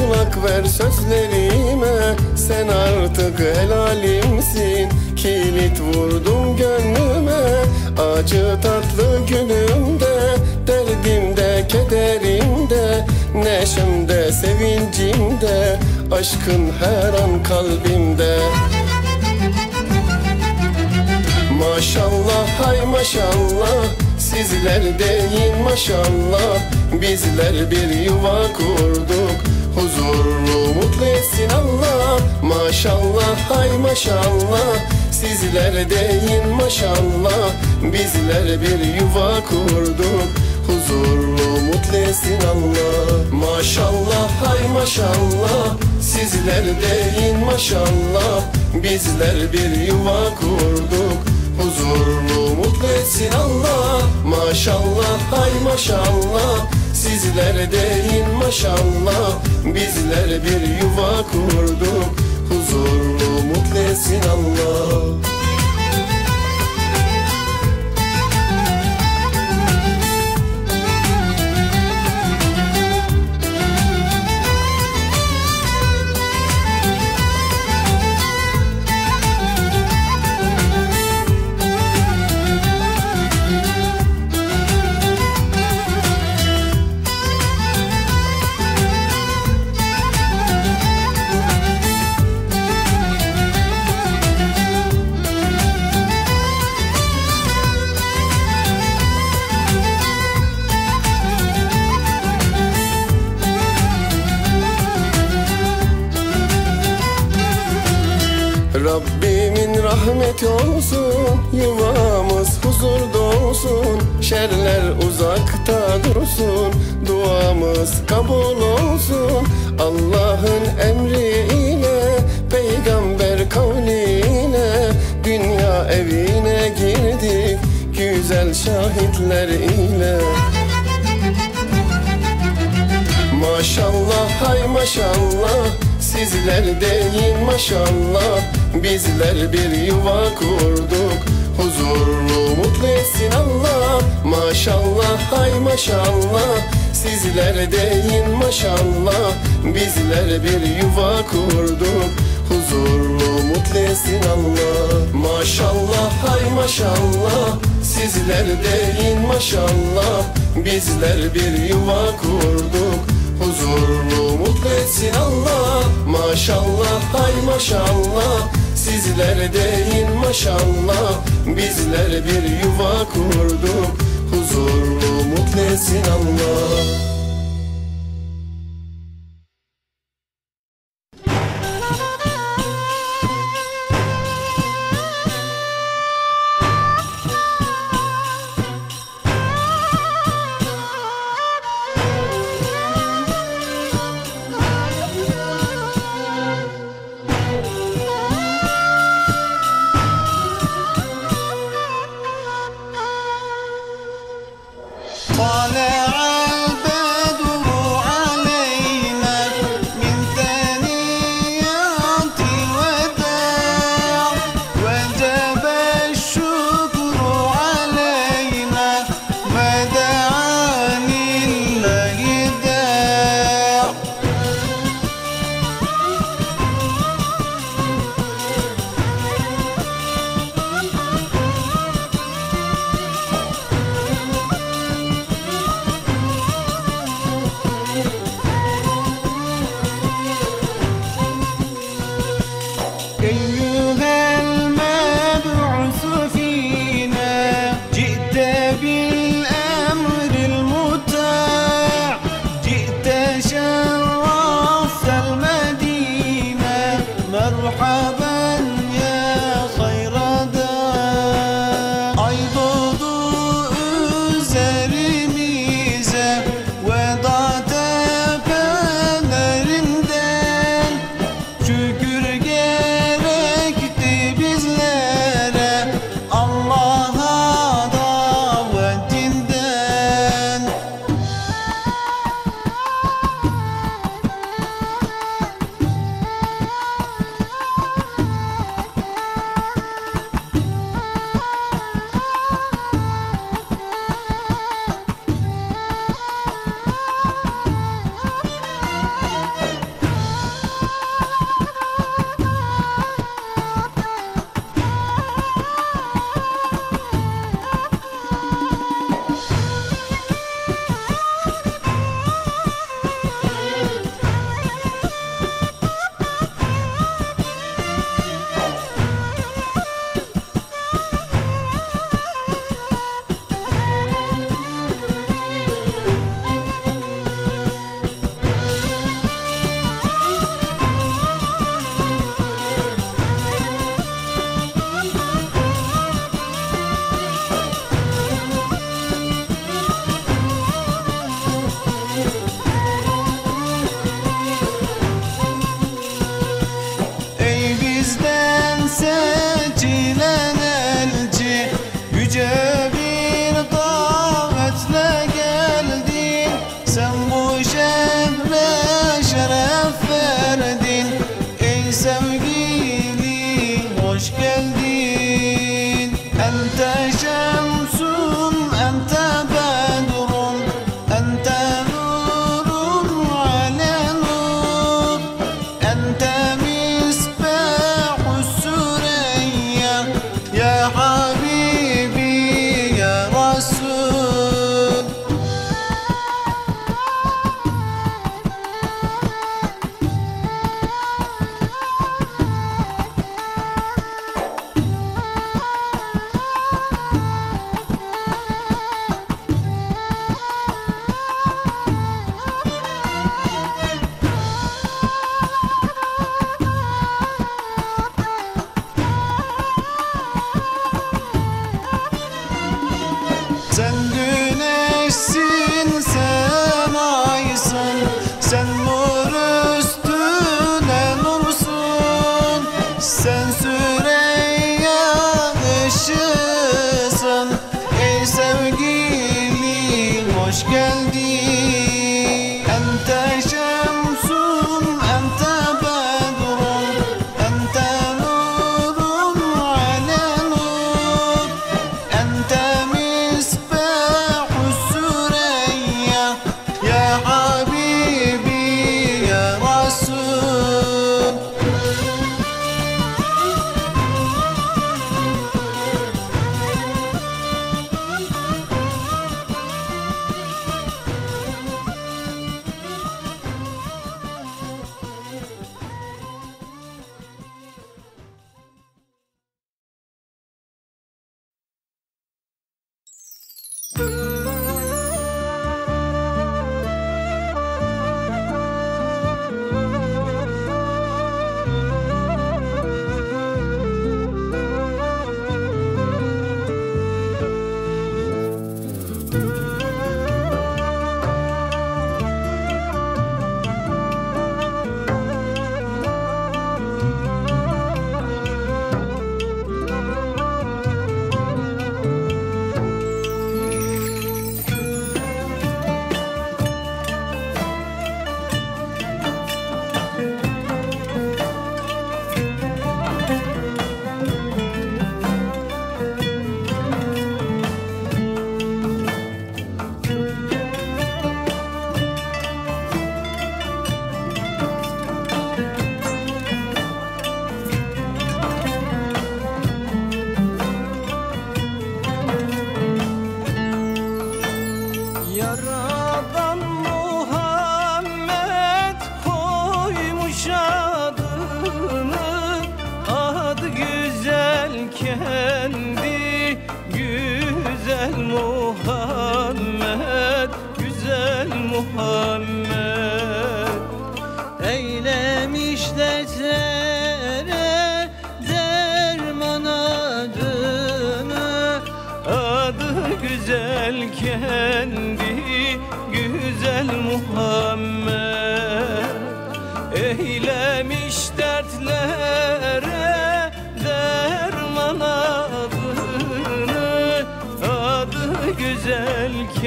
D: kulak ver sözlerime. Sen artık helalimsin, kilit vurdun gönlüme. Acı tatlı günümde, derdimde, kederimde, neşemde, sevincimde, aşkın her an kalbimde. Maşallah hay maşallah, sizler deyin maşallah. Bizler bir yuva kurduk, huzurlu mutlu etsin Allah. Maşallah hay maşallah, sizler deyin maşallah. Bizler bir yuva kurduk, huzurlu mutlu etsin Allah. Maşallah hay maşallah, sizler deyin maşallah. Bizler bir yuva kurduk, huzurlu mutlu etsin Allah. Maşallah hay maşallah, sizler deyin maşallah. Bizler bir yuva kurduk, huzurlu mutlu etsin Allah. Rabbimin rahmeti olsun, yuvamız huzurda olsun. Şerler uzakta dursun, duamız kabul olsun. Allah'ın emriyle, peygamber kavliyle, dünya evine girdik güzel şahitler ile. Maşallah hay maşallah, sizler deyin maşallah. Bizler bir yuva kurduk, huzurlu mutlu etsin Allah. Maşallah hay maşallah, sizler deyin maşallah. Bizler bir yuva kurduk, huzurlu mutlu etsin Allah. Maşallah hay maşallah, sizler deyin maşallah. Bizler bir yuva kurduk, huzurlu mutlu etsin Allah. Maşallah hay maşallah, sizler deyin maşallah. Bizler bir yuva kurduk, huzurlu mutlu etsin Allah.
F: طالع البدر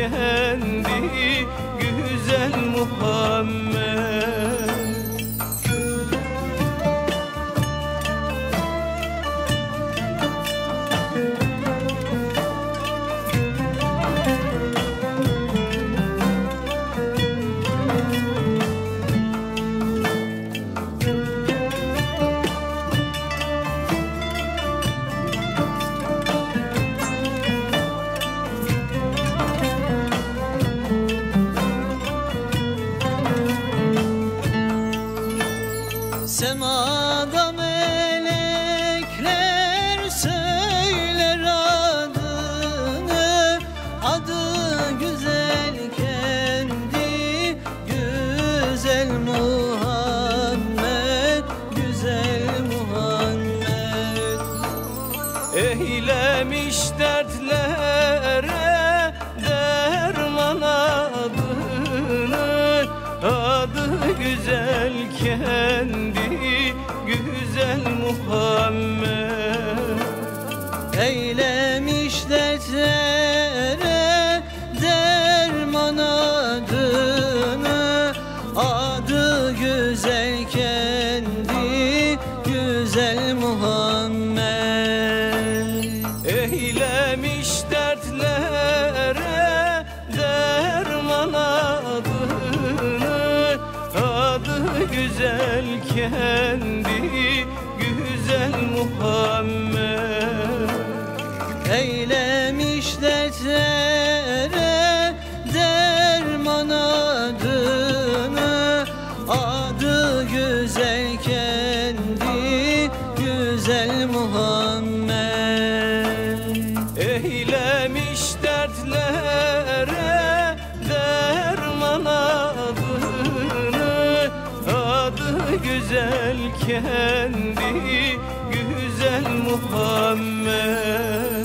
F: kendi güzel Muhammed.
E: Semada melekler söyler adını, adı güzel kendi güzel Muhammed, güzel Muhammed.
F: Eylemiş dertlere derman adını, adı güzel kendi güzel Muhammed.
E: Eylemiş dertlere derman adını, adı güzel kendi güzel Muhammed.
F: Eylemiş dertlere derman adını, adı güzel kendi güzel Muhammed.
E: Eylemiş dertlere derman adını, adı güzel kendi güzel Muhammed.
F: Eylemiş dertlere derman adını, adı güzel kendi güzel Muhammed.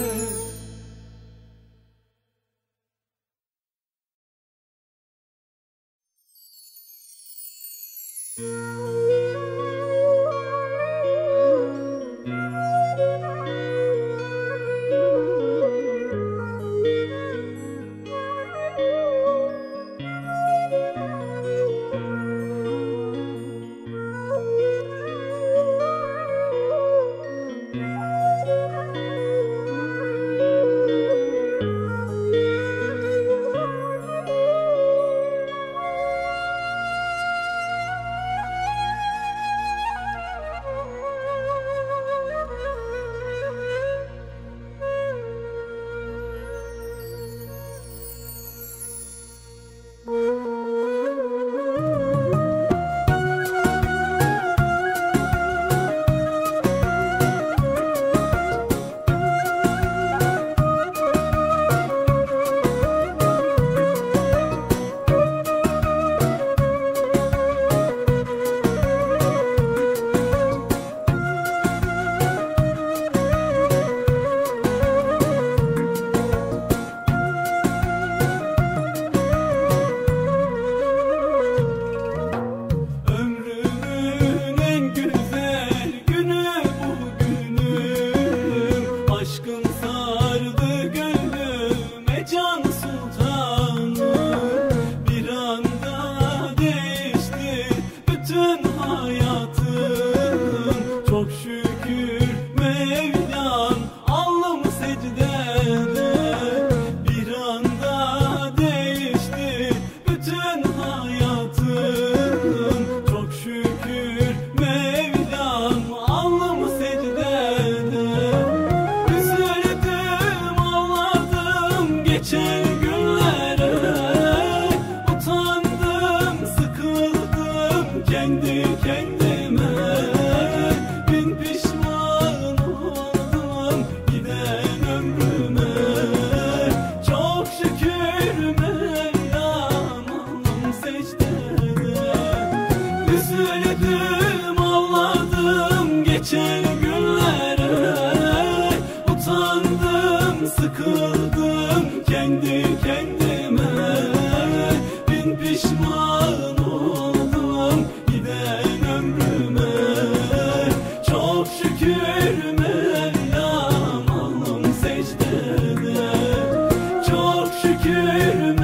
A: şükür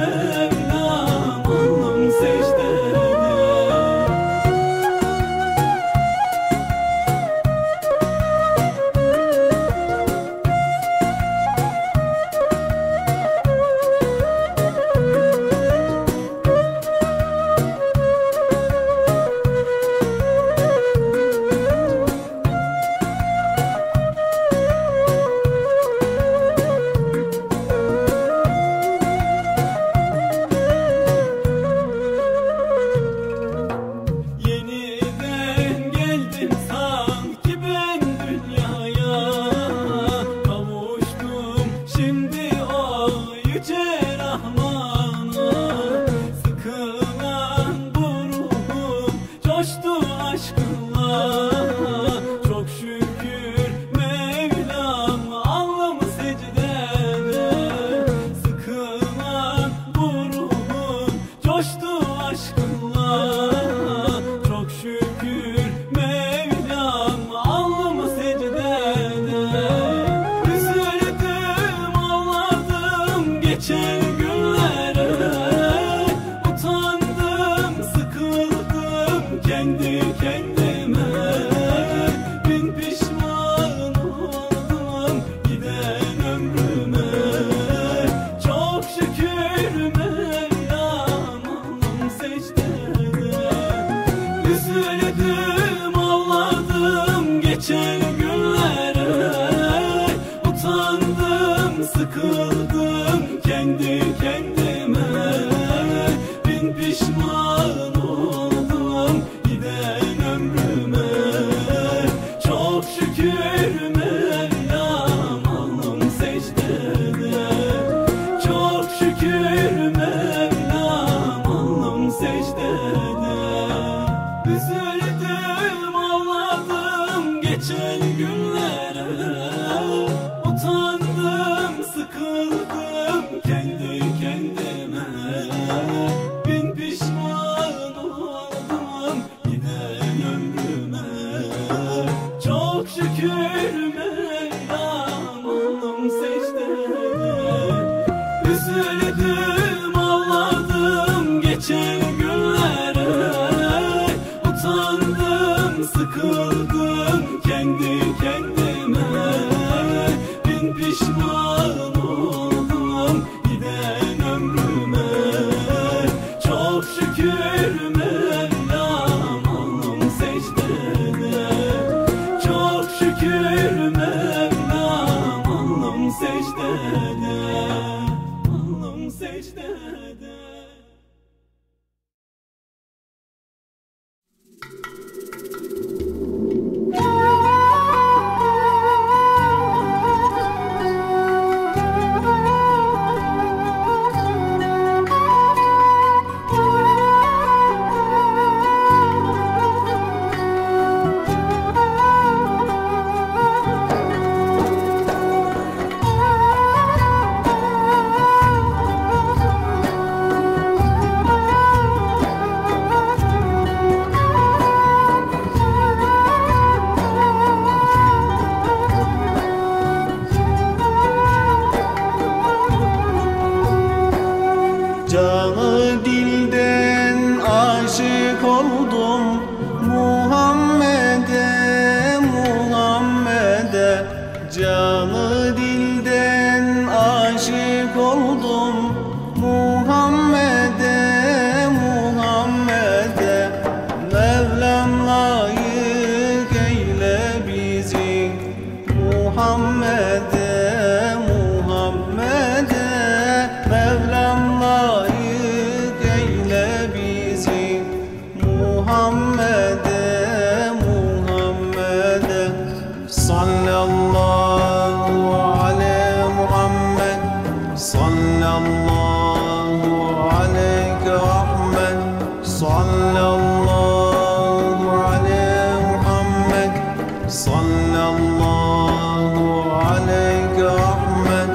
B: coştu aşkınla. Çok şükür Mevlam, alnım secdede. Sıkılan bu ruhum coştu aşkınla. Çok şükür Mevlam, alnım secdede. Üzüldüm, ağladım geçen günlere. Utandım, sıkıldım kendi kendime. Bin pişman oldum giden ömrüme. Çok şükür Mevlam, alnım secdede. Üzüldüm, ağladım geçen günlere. Utandım, sıkıldım kendi kendime. Bin pişman oldum giden ömrüme. Çok şükür Mevlam, alnım secdede. Çok şükür Mevlam, alnım secdede. Üzüldüm, ağladım geçen günlere. Utandım, sıkıldım kendi kendime. Bin pişman oldum giden ömrüme. Çok şükür Mevlam, alnım secdede. Üzüldüm, ağladım geçen günlere. Utandım, sıkıldım kendi kendime. Bin pişman oldum giden ömrüme. Çok şükür Mevlam, alnım secdede. Çok şükür Mevlam, alnım secdede. Alnım secdede.
G: Canı dilden aşık oldum Muhammed'e, Muhammed'e. Canı dilden aşık oldum Muhammed'e, Muhammed'e. Mevlam layık eyle bizi Muhammed'e, Muhammed'e. Mevlam layık eyle bizi Muhammed'e, Muhammed'e. Sallallahu aleyhi Muhammed, sallallahu aleyke Ahmed. Sallallahu aleyhi Muhammed, sallallahu aleyke Ahmed.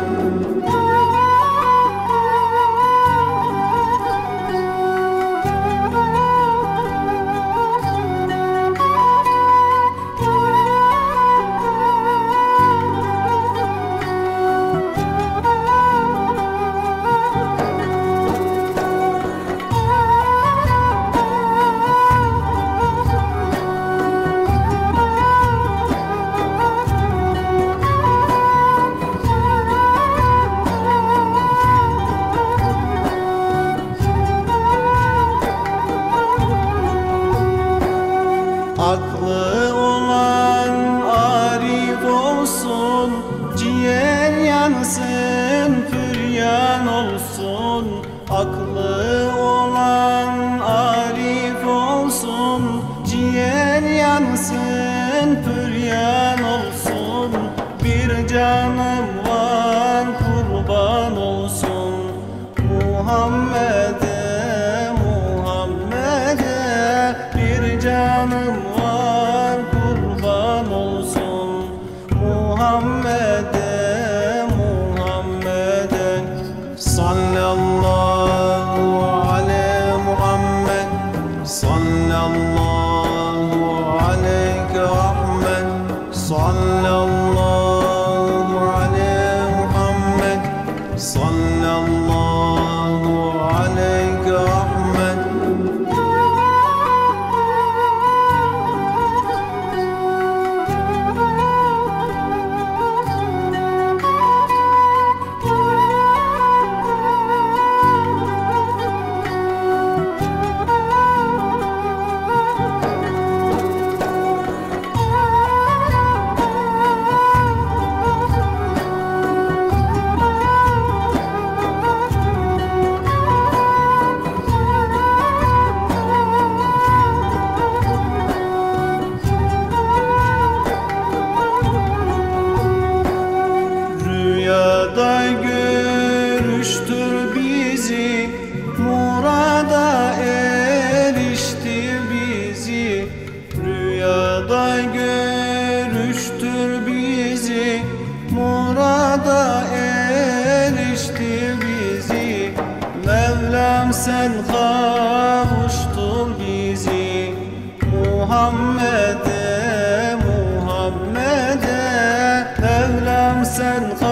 G: Aklı olan arif olsun, ciğer yansın, püryan olsun. Aklı olan arif olsun, ciğer yansın, püryan olsun. Bir canım var kurban olsun Muhammed'e, Muhammed'e. Bir canım canım var kurban olsun Muhammed'e, Muhammed'e. Sallallahu aleyhi Muhammed, sallallahu aleyke Ahmed, sallallahu aleyhi Muhammed, sallallahu aleyke Ahmed. Rüyada görüştür bizi, murada eriştir bizi. Rüyada görüştür bizi, murada eriştir bizi. Mevlam sen kavuştur bizi Muhammed'e, Muhammed'e. Mevlam sen